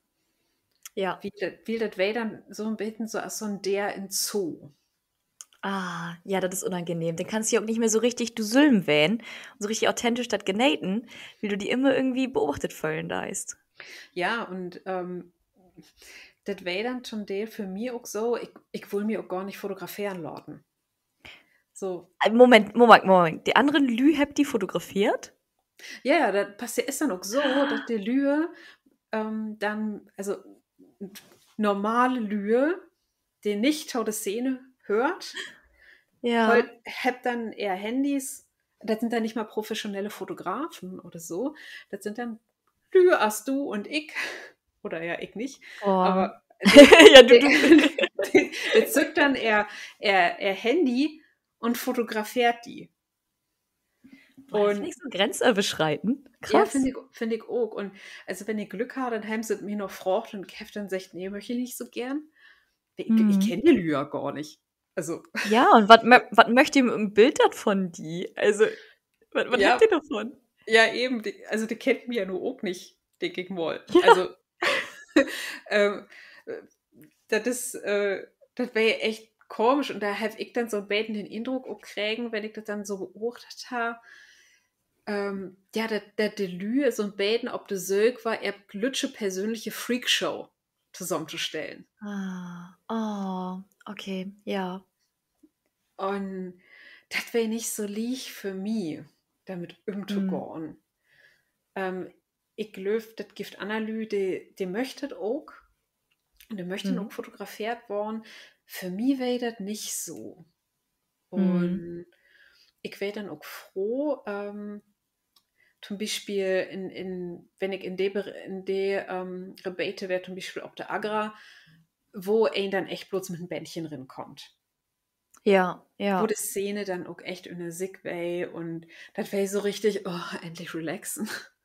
Ja. Wie das, wie das wär dann so ein bisschen so als so ein der in Zoo. Ah, ja, das ist unangenehm. Den kannst du ja auch nicht mehr so richtig du Sülm wähnen und so richtig authentisch das genaten, wie du die immer irgendwie beobachtet fühlen da ist. Ja, und ähm, das wäre dann schon der für mich auch so, ich, ich will mir auch gar nicht fotografieren lassen. So, Äh, Moment, Moment, Moment. Die anderen Lü habt die fotografiert? ja, ja, das passiert ist dann auch so, dass die Lühe ähm, dann, also normale Lühe, die nicht taude Szene hört, Ja. Heut hab dann eher Handys, das sind dann nicht mal professionelle Fotografen oder so. Das sind dann du, as du und ich. Oder ja, ich nicht. Boah. Aber der, Ja, du, der, du. der, der zückt dann eher, eher, eher Handy und fotografiert die. Boah, das finde Und ich so grenzüberschreitend. ja, Krass. finde ich, finde ich auch. Und also wenn ich Glück habe, dann haben sie mir noch gefragt und Kev dann sagt, nee, möchte ich nicht so gern. Ich, ich Mhm. kenne die Lüa gar nicht. Also, Ja, und was was möcht ihr im Bild dat von die? Also, was was habt ja, ihr davon? ja, eben, die, also die kennt mich ja nur auch nicht, denke ich mal. Also, ähm, äh, das ist, äh, das wäre echt komisch und da habe ich dann so ein bisschen den Eindruck auch kriegen, wenn ich das dann so beobachtet habe, ähm, ja, der, der Delü so ein bisschen, ob der Sög war, er glütsche persönliche Freakshow. zusammenzustellen. Ah, oh, okay, ja. Und das wäre nicht so leicht für mich, damit Mm, umzugehen. Ähm, ich glaube, das gibt andere Leute, die, die möchten auch, und die möchten mm, auch fotografiert werden. Für mich wäre das nicht so. mm, Und ich wäre dann auch froh, ähm, zum Beispiel, in, in, wenn ich in die, Bere- in die ähm, Rebate wäre, zum Beispiel auf der Agra, wo ein dann echt bloß mit einem Bändchen rinkommt. ja, Wo ja. die Szene dann auch echt in der Sick way und das wäre so richtig, oh, endlich relaxen.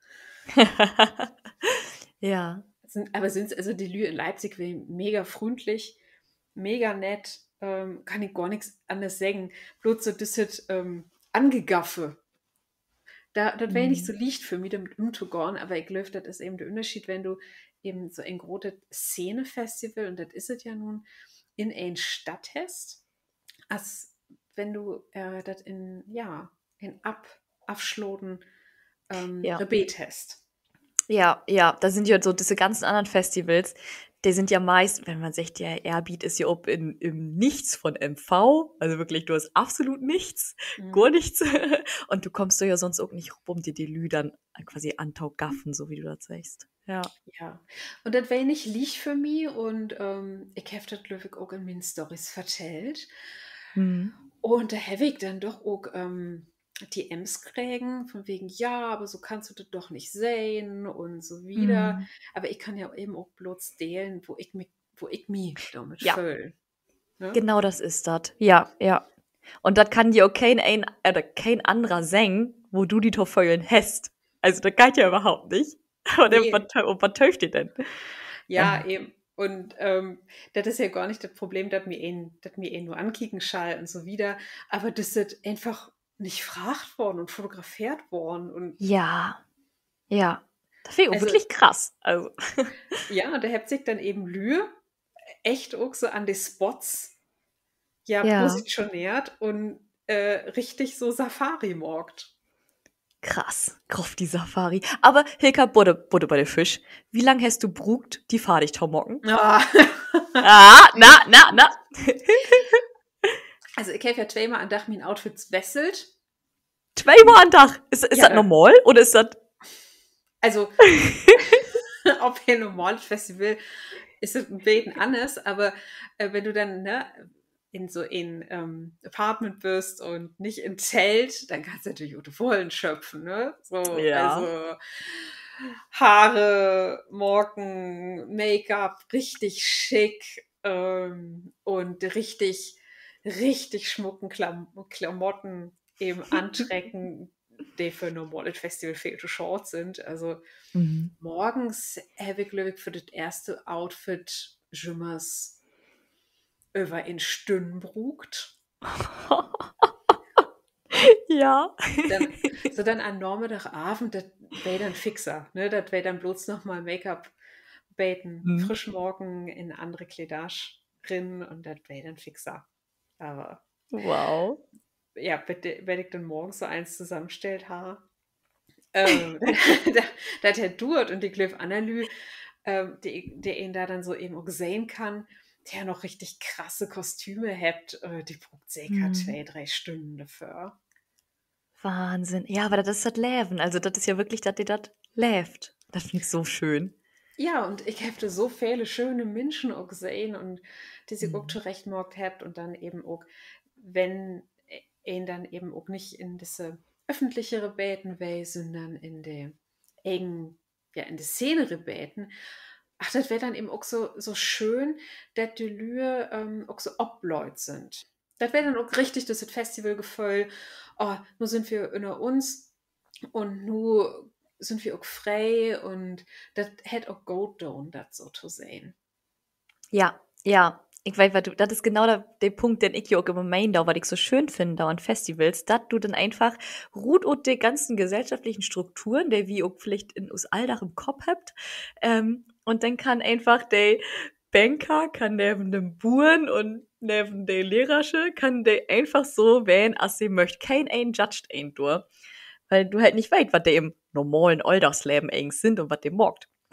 Ja. Sind, aber sind also die Lü in Leipzig wär mega freundlich, mega nett, ähm, kann ich gar nichts anderes sagen. Bloß so das ist, ähm, angegaffe. Da, das wäre nicht so Mm, leicht für mich, damit umzugehen, aber ich glaube, das ist eben der Unterschied, wenn du eben so ein großes Szenefestival, und das ist es ja nun, in eine Stadt hast, als wenn du äh, das in, ja, in Ab, Abschloten ähm, ja. Rebet hast. Ja, ja, da sind ja so diese ganzen anderen Festivals, die sind ja meist, wenn man sagt, ja, Airbeat ist ja ob in, im Nichts von M V, also wirklich, du hast absolut nichts, gar Mhm. nichts und du kommst du ja sonst auch nicht rum, um dir die Lü dann quasi antaugaffen, so wie du das sagst. Ja. Ja, und das wäre nicht leicht für mich und ähm, ich habe das, glaube ich, auch in meinen Stories vertellt. Mhm. Und da habe ich dann doch auch ähm, die Ems kriegen, von wegen, ja, aber so kannst du das doch nicht sehen und so wieder. Mhm. Aber ich kann ja eben auch bloß wählen, wo ich mich, wo ich mich damit Ja, fühle. Ne? genau das ist das. Ja, ja. Und das kann dir auch kein, ein, oder kein anderer singen, wo du die Torfeulen hast. Also das geht ja überhaupt nicht. Oder was, Nee, was töft ihr denn? ja, Ähm, eben. Und ähm, das ist ja gar nicht das Problem, dass mir ihn, dass mir ihn nur ankicken schall und so wieder. Aber das ist einfach nicht gefragt worden und fotografiert worden. Und ja, ja. Das finde ich auch also, wirklich krass. Also, ja, und da hebt sich dann eben Lühe echt auch so an die Spots ja ja, positioniert und äh, richtig so Safari-morgt. krass. Groff die Safari. Aber Hilka, Budde, Budde bei der Fisch. Wie lang hast du brugt die Fahr dich mocken? Ja. Ah, na, na, na. Also ich habe ja zweimal an Dach mein Outfits wesselt. Zweimal am Tag. Ist, ist Ja, das dann, normal oder ist das? also auf ein normales Festival ist es ein bisschen anders, aber äh, wenn du dann ne, in so ein ähm, Apartment bist und nicht im Zelt, dann kannst du natürlich auch die Vollen schöpfen, ne? So, Ja. also Haare, Morgen, Make-up, richtig schick ähm, und richtig, richtig schmucken Klam Klamotten eben antrecken, die für ein normales Festival viel zu short sind. Also Mhm. morgens habe ich, glaube ich, für das erste Outfit Jimmers über in Stünden brugt. Ja. Dann, so dann am Nachmittagabend, das wäre dann fixer. Ne? Das wäre dann bloß nochmal Make-up baiten, Mhm. Frischmorgen in andere Kleidage drin und das wäre dann fixer. Aber Wow. ja, bitte, wenn ich dann morgens so eins zusammenstellt habe, ähm, das hat dauert und die Glyph Analy, ähm, die, die ihn da dann so eben auch sehen kann, der noch richtig krasse Kostüme hat, äh, die braucht circa Mhm. zwei, drei Stunden dafür. Wahnsinn. Ja, aber das ist das Leben. Also, das ist ja wirklich, dass ihr das lebt. Das finde ich so schön. Ja, und ich habe so viele schöne Menschen auch gesehen und die sich auch Mhm. zurechtgemacht habt und dann eben auch, wenn ihn dann eben auch nicht in diese öffentlichere Beten will, sondern in die engen, ja, in die Szenere beten. Ach, das wäre dann eben auch so, so schön, dass die Lühe ähm, auch so Obleut sind. Das wäre dann auch richtig, das Festivalgefühl. Oh, nur sind wir unter uns und nur sind wir auch frei und das hätte auch gut tun, das so zu sehen. Ja, ja. Ich weiß, weil du, das ist genau der, der Punkt, den ich ja auch immer mein, da, was ich so schön finde, an Festivals, dass du dann einfach ruht und die ganzen gesellschaftlichen Strukturen, die wie auch vielleicht in uns Alldach im Kopf habt, ähm, und dann kann einfach der Banker, kann neben dem Buren und neben der Lehrersche, kann der einfach so wählen, als sie möchte. Kein ein judged ein durch. Weil du halt nicht weißt, was der im normalen Alltagsleben eigentlich sind und was der mockt.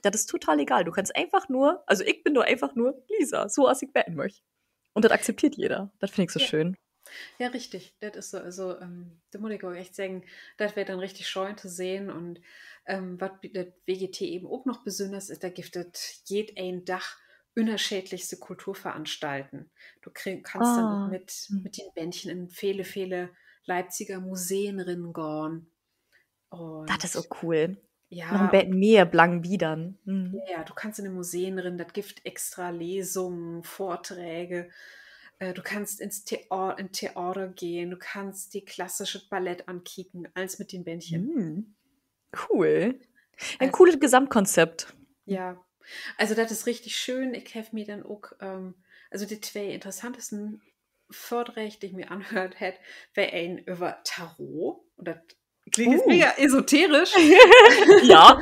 Das ist total egal. Du kannst einfach nur, also ich bin nur einfach nur Lisa, so als ich werden möchte. Und das akzeptiert jeder. Das finde ich so Ja. schön. Ja, richtig. Das ist so, also, ähm, da muss ich auch echt sagen, das wäre dann richtig schön zu sehen. Und ähm, was das W G T eben auch noch besonders ist, da gibt es jed ein Dach unterschiedlichste Kulturveranstalten. Du krieg, kannst dann auch Ah. mit, mit den Bändchen in viele, viele Leipziger Museen gehen. Das ist Und auch cool. Noch ein ja, bisschen und mehr blank biedern. Mhm. ja, ja, du kannst in den Museen drin, das gibt extra Lesungen, Vorträge. Äh, Du kannst ins Theater, in Theater gehen, du kannst die klassische Ballett ankicken, alles mit den Bändchen. Mhm. Cool. Ein Also, cooles Gesamtkonzept. ja, also das ist richtig schön. Ich habe mir dann auch, ähm, also die zwei interessantesten Vorträge, die ich mir angehört hätte, wäre ein über Tarot. Und das klingt jetzt Uh. mega esoterisch. Ja.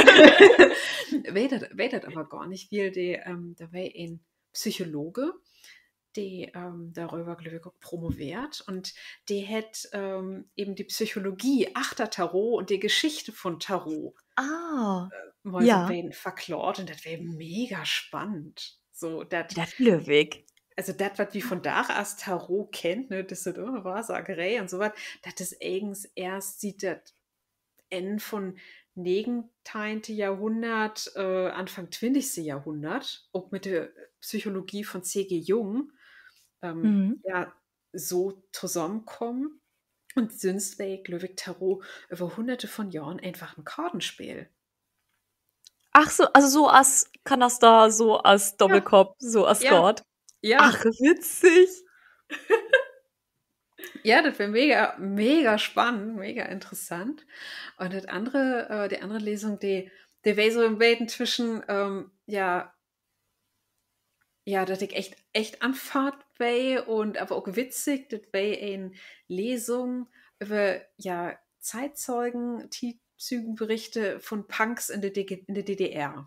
Weet das aber gar nicht, weil die, ähm, da war ein Psychologe, der ähm, darüber, glaube ich, auch promoviert und der hat ähm, eben die Psychologie achter Tarot und die Geschichte von Tarot Ah. mal so ein Ja. wenig verklaut und das wäre mega spannend. So, dat, Das Löwig. also das, was wir von da als Tarot kennt, ne, das ist immer Wahrsagerei und so was, das ist eigens erst sieht das Ende von neunzehnten. Jahrhundert, äh, Anfang zwanzigsten. Jahrhundert, auch mit der Psychologie von C G. Jung, ähm, Mhm. ja, so zusammenkommen. Und sonst wäre, glaube ich, Tarot über hunderte von Jahren einfach ein Kartenspiel. Ach so, also so als Kanaster, so als Doppelkopf, so als Ja, Gott. ja, Ach, witzig. ja, das wäre mega, mega spannend, mega interessant. Und das andere, äh, die andere Lesung, die, die wäre so im Welten zwischen, ähm, ja, ja, dass ich echt, echt anfahrt wäre und aber auch witzig, das wäre eine Lesung über, ja, Zeitzeugen, Zeugenberichte von Punks in der, D G in der D D R.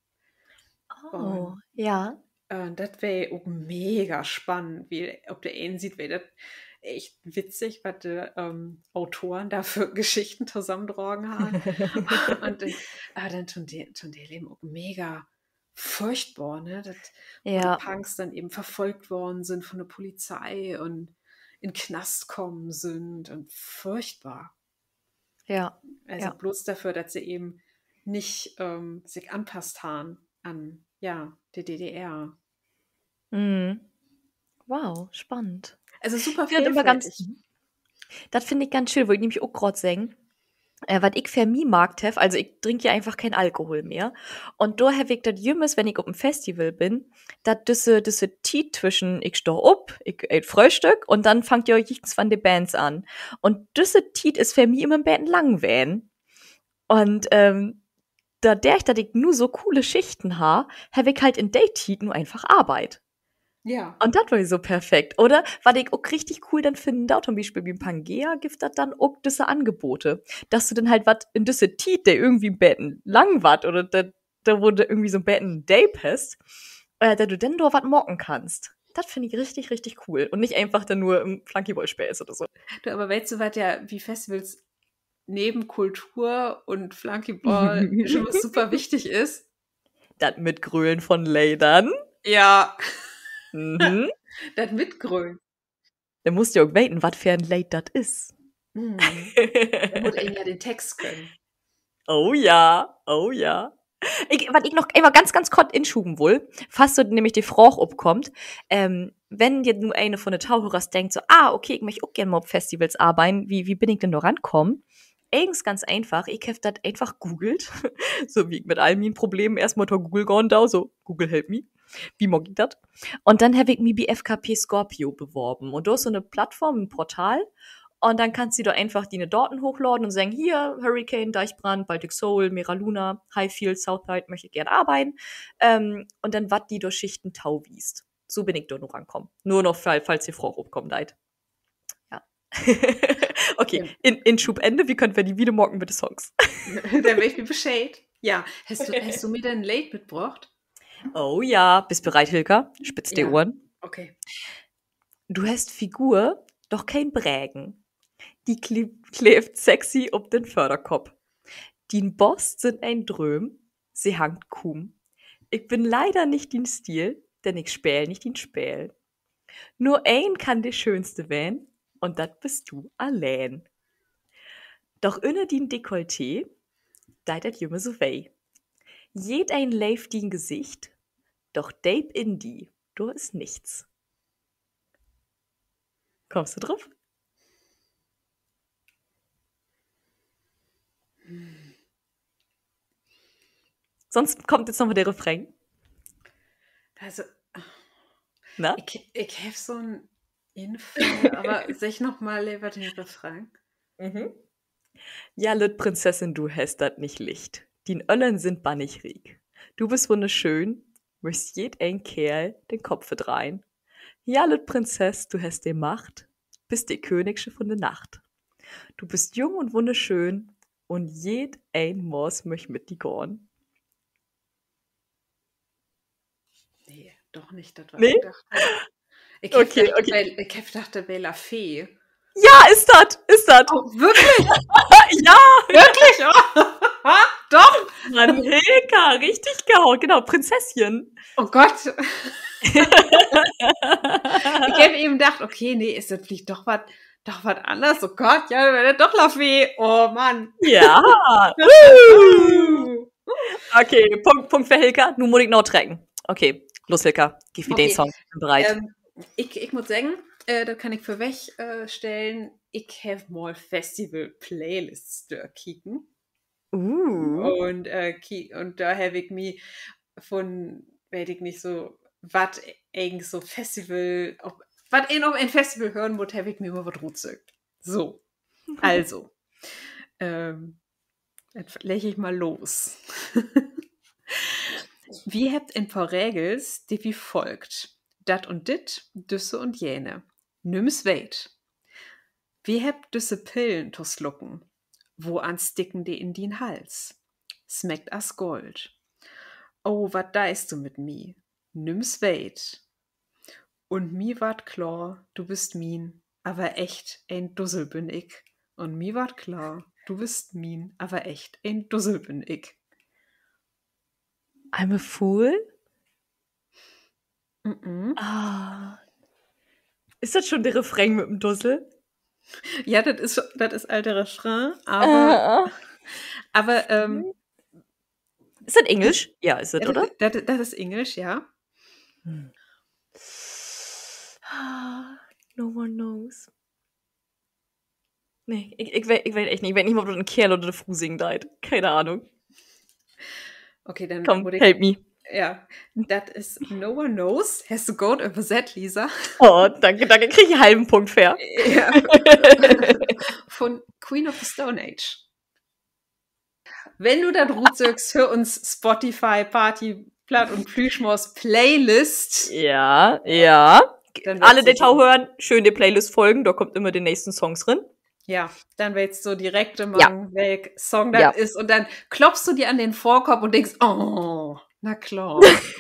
Oh, Und ja. äh, das wäre auch mega spannend, wie ob der einen sieht, wäre das echt witzig, was die ähm, Autoren da für Geschichten zusammentragen haben. Und dann, ah, dann tun die, tun die Leben auch mega furchtbar, ne? Das, wo die Ja, Punks dann eben verfolgt worden sind von der Polizei und in den Knast kommen sind und furchtbar. ja, Also ja. bloß dafür, dass sie eben nicht ähm, sich anpasst haben an, ja, die D D R. Mhm. Wow, spannend. Also super Ich finde das immer ganz, vielfältig. das finde ich ganz schön, wo ich nämlich auch gerade sagen, äh, was ich für mich mag, hef, also ich trinke ja einfach keinen Alkohol mehr. Und da habe ich das Jümmes, wenn ich auf dem Festival bin, dass diese, diese Tea zwischen, ich steh up, ich ät Frühstück und dann fangt ihr euch von den Bands an. Und diese Tea ist für mich immer ein bisschen lang werden. Und ähm, da der ich, dass ich nur so coole Schichten ha, habe ich halt in der Tea nur einfach Arbeit. Ja. Und das war so perfekt, oder? Was ich auch richtig cool dann finde, da zum Beispiel wie Pangea gibt das dann auch diese Angebote, dass du dann halt was in diese Tiet, der irgendwie ein Betten lang wat oder da, da wo du irgendwie so ein Betten Day hast, äh, da du dann doch was mocken kannst. Das finde ich richtig, richtig cool. Und nicht einfach dann nur im Flunkyball-Space oder so. Du, aber weißt du, was ja wie Festivals neben Kultur und Flunkyball schon was super wichtig ist? Das mit Grölen von Ledern. Ja, Mhm. das mitgrölen. Da musst du ja auch weten, was für ein Late das ist. Hm. Da muss ihn ja den Text können. Oh ja, oh ja. Ich, was ich noch einmal ganz, ganz kurz inschuben will, falls du nämlich die Frage obkommt, ähm, wenn dir nur eine von den Tauchhörers denkt, so, ah, okay, ich möchte auch gerne mal auf Festivals arbeiten, wie, wie bin ich denn da rankommen? Eigens ganz einfach, ich habe das einfach googelt, so wie ich mit all meinen Problemen erstmal durch Google gone da, so, Google help me, wie mag ich das? Und dann habe ich mich bei F K P Scorpio beworben und da ist so eine Plattform, ein Portal, und dann kannst du da einfach die Daten hochladen und sagen, hier, Hurricane, Deichbrand, Baltic Soul, Mera Luna, Highfield, Southside, möchte ich gerne arbeiten. Ähm, und dann wat die durch Schichten Tau wiest. So bin ich da noch rankommen. Nur noch, falls die Frau rumkommt, leid. Ja. Okay, in, in Schubende, wie können wir die wieder morgen mit den Songs? Der weiß mir Bescheid. Ja, hast du, hast du mir denn Late mitgebracht? Oh ja, bist bereit, Hilka? Spitz die Ja. Ohren. Okay. Du hast Figur, doch kein Brägen. Die kle klebt sexy ob den Förderkopf. Die Boss sind ein Dröm, sie hangt kum. Ich bin leider nicht din Stil, denn ich späl nicht din Späl. Nur ein kann die schönste wän, und dat bist du allein. Doch inne din Dekolleté, deit et jümme so weh. Jed ein leif din Gesicht, doch deep in die, du ist nichts. Kommst du drauf? Hm. Sonst kommt jetzt nochmal der Refrain. Also, Na? ich, ich habe so ein Info, aber sag noch mal lieber den Refrain. Mhm. Ja, lüt Prinzessin, du hast dat nicht Licht. Din Öllen sind bannig rieg. Du bist wunderschön, möchtest jed ein Kerl den Kopf verdrein. Ja, lüt Prinzess, du hast die Macht, bist die Königsche von der Nacht. Du bist jung und wunderschön, und jed ein Mors möcht mit die gorn. Nee, doch nicht, das war Nee? ich dachte. Ich Okay, dachte, okay. Bei, ich hab dachte, Bella Fee. Ja, ist dat, ist dat. Oh, wirklich? Ja, Wirklich? Oh, doch. Mann, Hilka, richtig gehauen. Genau, Prinzesschen. Oh Gott. Ich habe eben gedacht, okay, nee, ist das vielleicht doch was doch was anderes? Oh Gott, ja, wäre doch La Fee. Oh Mann. Ja. Okay, Punkt, Punkt für Hilka. Nun muss ich noch trecken. Okay, los Hilka, gib mir Okay. den Song. Ich bin bereit. Ähm, ich, ich muss sagen, äh, das kann ich für weg äh, stellen. Ich habe mal Festival-Playlists kicken. Uh. Und, äh, ki- und da habe ich mich von, weiß ich nicht, so, was eigentlich so Festival, was ich auf ein Festival hören muss, habe ich mir immer was rutzigt. So, also, ähm, jetzt lege ich mal los. Wie habt ein paar Regeln, die wie folgt. Dat und dit, düsse und jene. Nimm's weit. Wie habt düsse Pillen to schlucken? Wo ansticken die in din Hals? Smeckt as Gold. Oh, wat deist du mit mi? Nimm's weit. Und mi wart klar, du bist min, aber echt ein Dussel bin ich. Und mi wart klar, du bist min, aber echt ein Dussel bin ich. I'm a fool? Mm-mm. Ah. Ist das schon der Refrain mit dem Dussel? Ja, das ist, das ist alter Refrain, aber, Äh. aber ähm, Ist das Englisch? Ja, ist das, das, oder? das, das ist Englisch, ja. Hm. No one knows. Nee, ich, ich, weiß, ich weiß echt nicht. Ich weiß nicht mal, ob das ein Kerl oder eine Frau singt. Keine Ahnung. Okay, dann Komm, wurde ich, help me. ja, das ist No One Knows. Hast du gut übersetzt, Lisa? Oh, danke, danke. Kriege ich einen halben Punkt fair. Ja. Von Queen of the Stone Age. Wenn du da drüben sagst, hör uns Spotify, Party, Platt und Plüschmaus Playlist. Ja, ja. Dann Alle wird's Detail so- hören, schön die Playlist folgen. Da kommt immer die nächsten Songs drin. Ja, dann willst du direkt immer weg Song das Ja. ist und dann klopfst du dir an den Vorkopf und denkst, oh, na klar.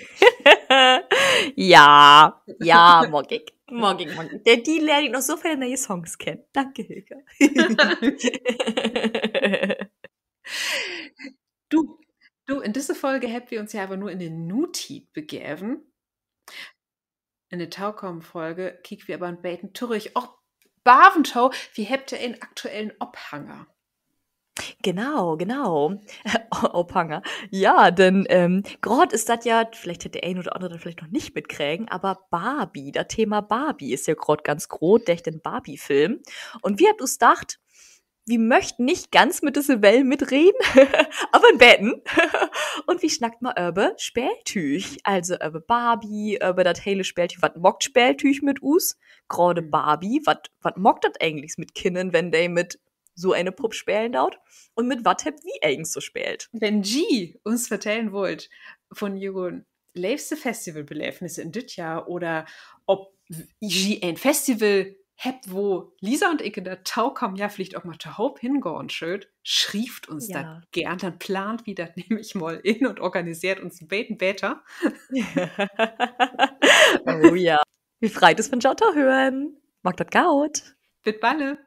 Ja, ja, mag ich. Mag ich, mag ich. Der, die lernt noch so viele neue Songs kennen. Danke, Hilke. Du, du, in dieser Folge hätten wir uns ja aber nur in den Nutit begeben. In der Taukom-Folge kicken wir aber ein Baiten durch. Auch Bavenschau, wie habt ihr einen aktuellen Obhanger? Genau, genau. Obhanger. Ja, denn ähm, gerade ist das ja, vielleicht hätte der ein oder andere das vielleicht noch nicht mitkriegen, aber Barbie, das Thema Barbie ist ja gerade ganz groß, der den Barbie-Film. Und wie habt ihr gedacht, wir möchten nicht ganz mit dieser Welle mitreden, aber in Betten. Und wie schnackt man über Spältüch? Also über Barbie, über das hele Spältüch. Was mockt Spältüch mit us? Gerade Barbie, was mockt das eigentlich mit Kindern, wenn der mit so eine Puppe spielen dauert? Und mit was habt wie eigentlich so spielt? Wenn G uns vertellen wollt von ihren liebsten Festivalbeläfnisse in dit Jahr oder ob G ein Festival habt, wo Lisa und ich in der Taukom ja vielleicht auch mal zu Haupt hingehen schön, schrieft uns Ja. das gern, dann plant wieder nämlich mal in und organisiert uns ein Beten Beta. Oh ja. Wie freit es von Jota hören. Mag das gaut. Mit Balle.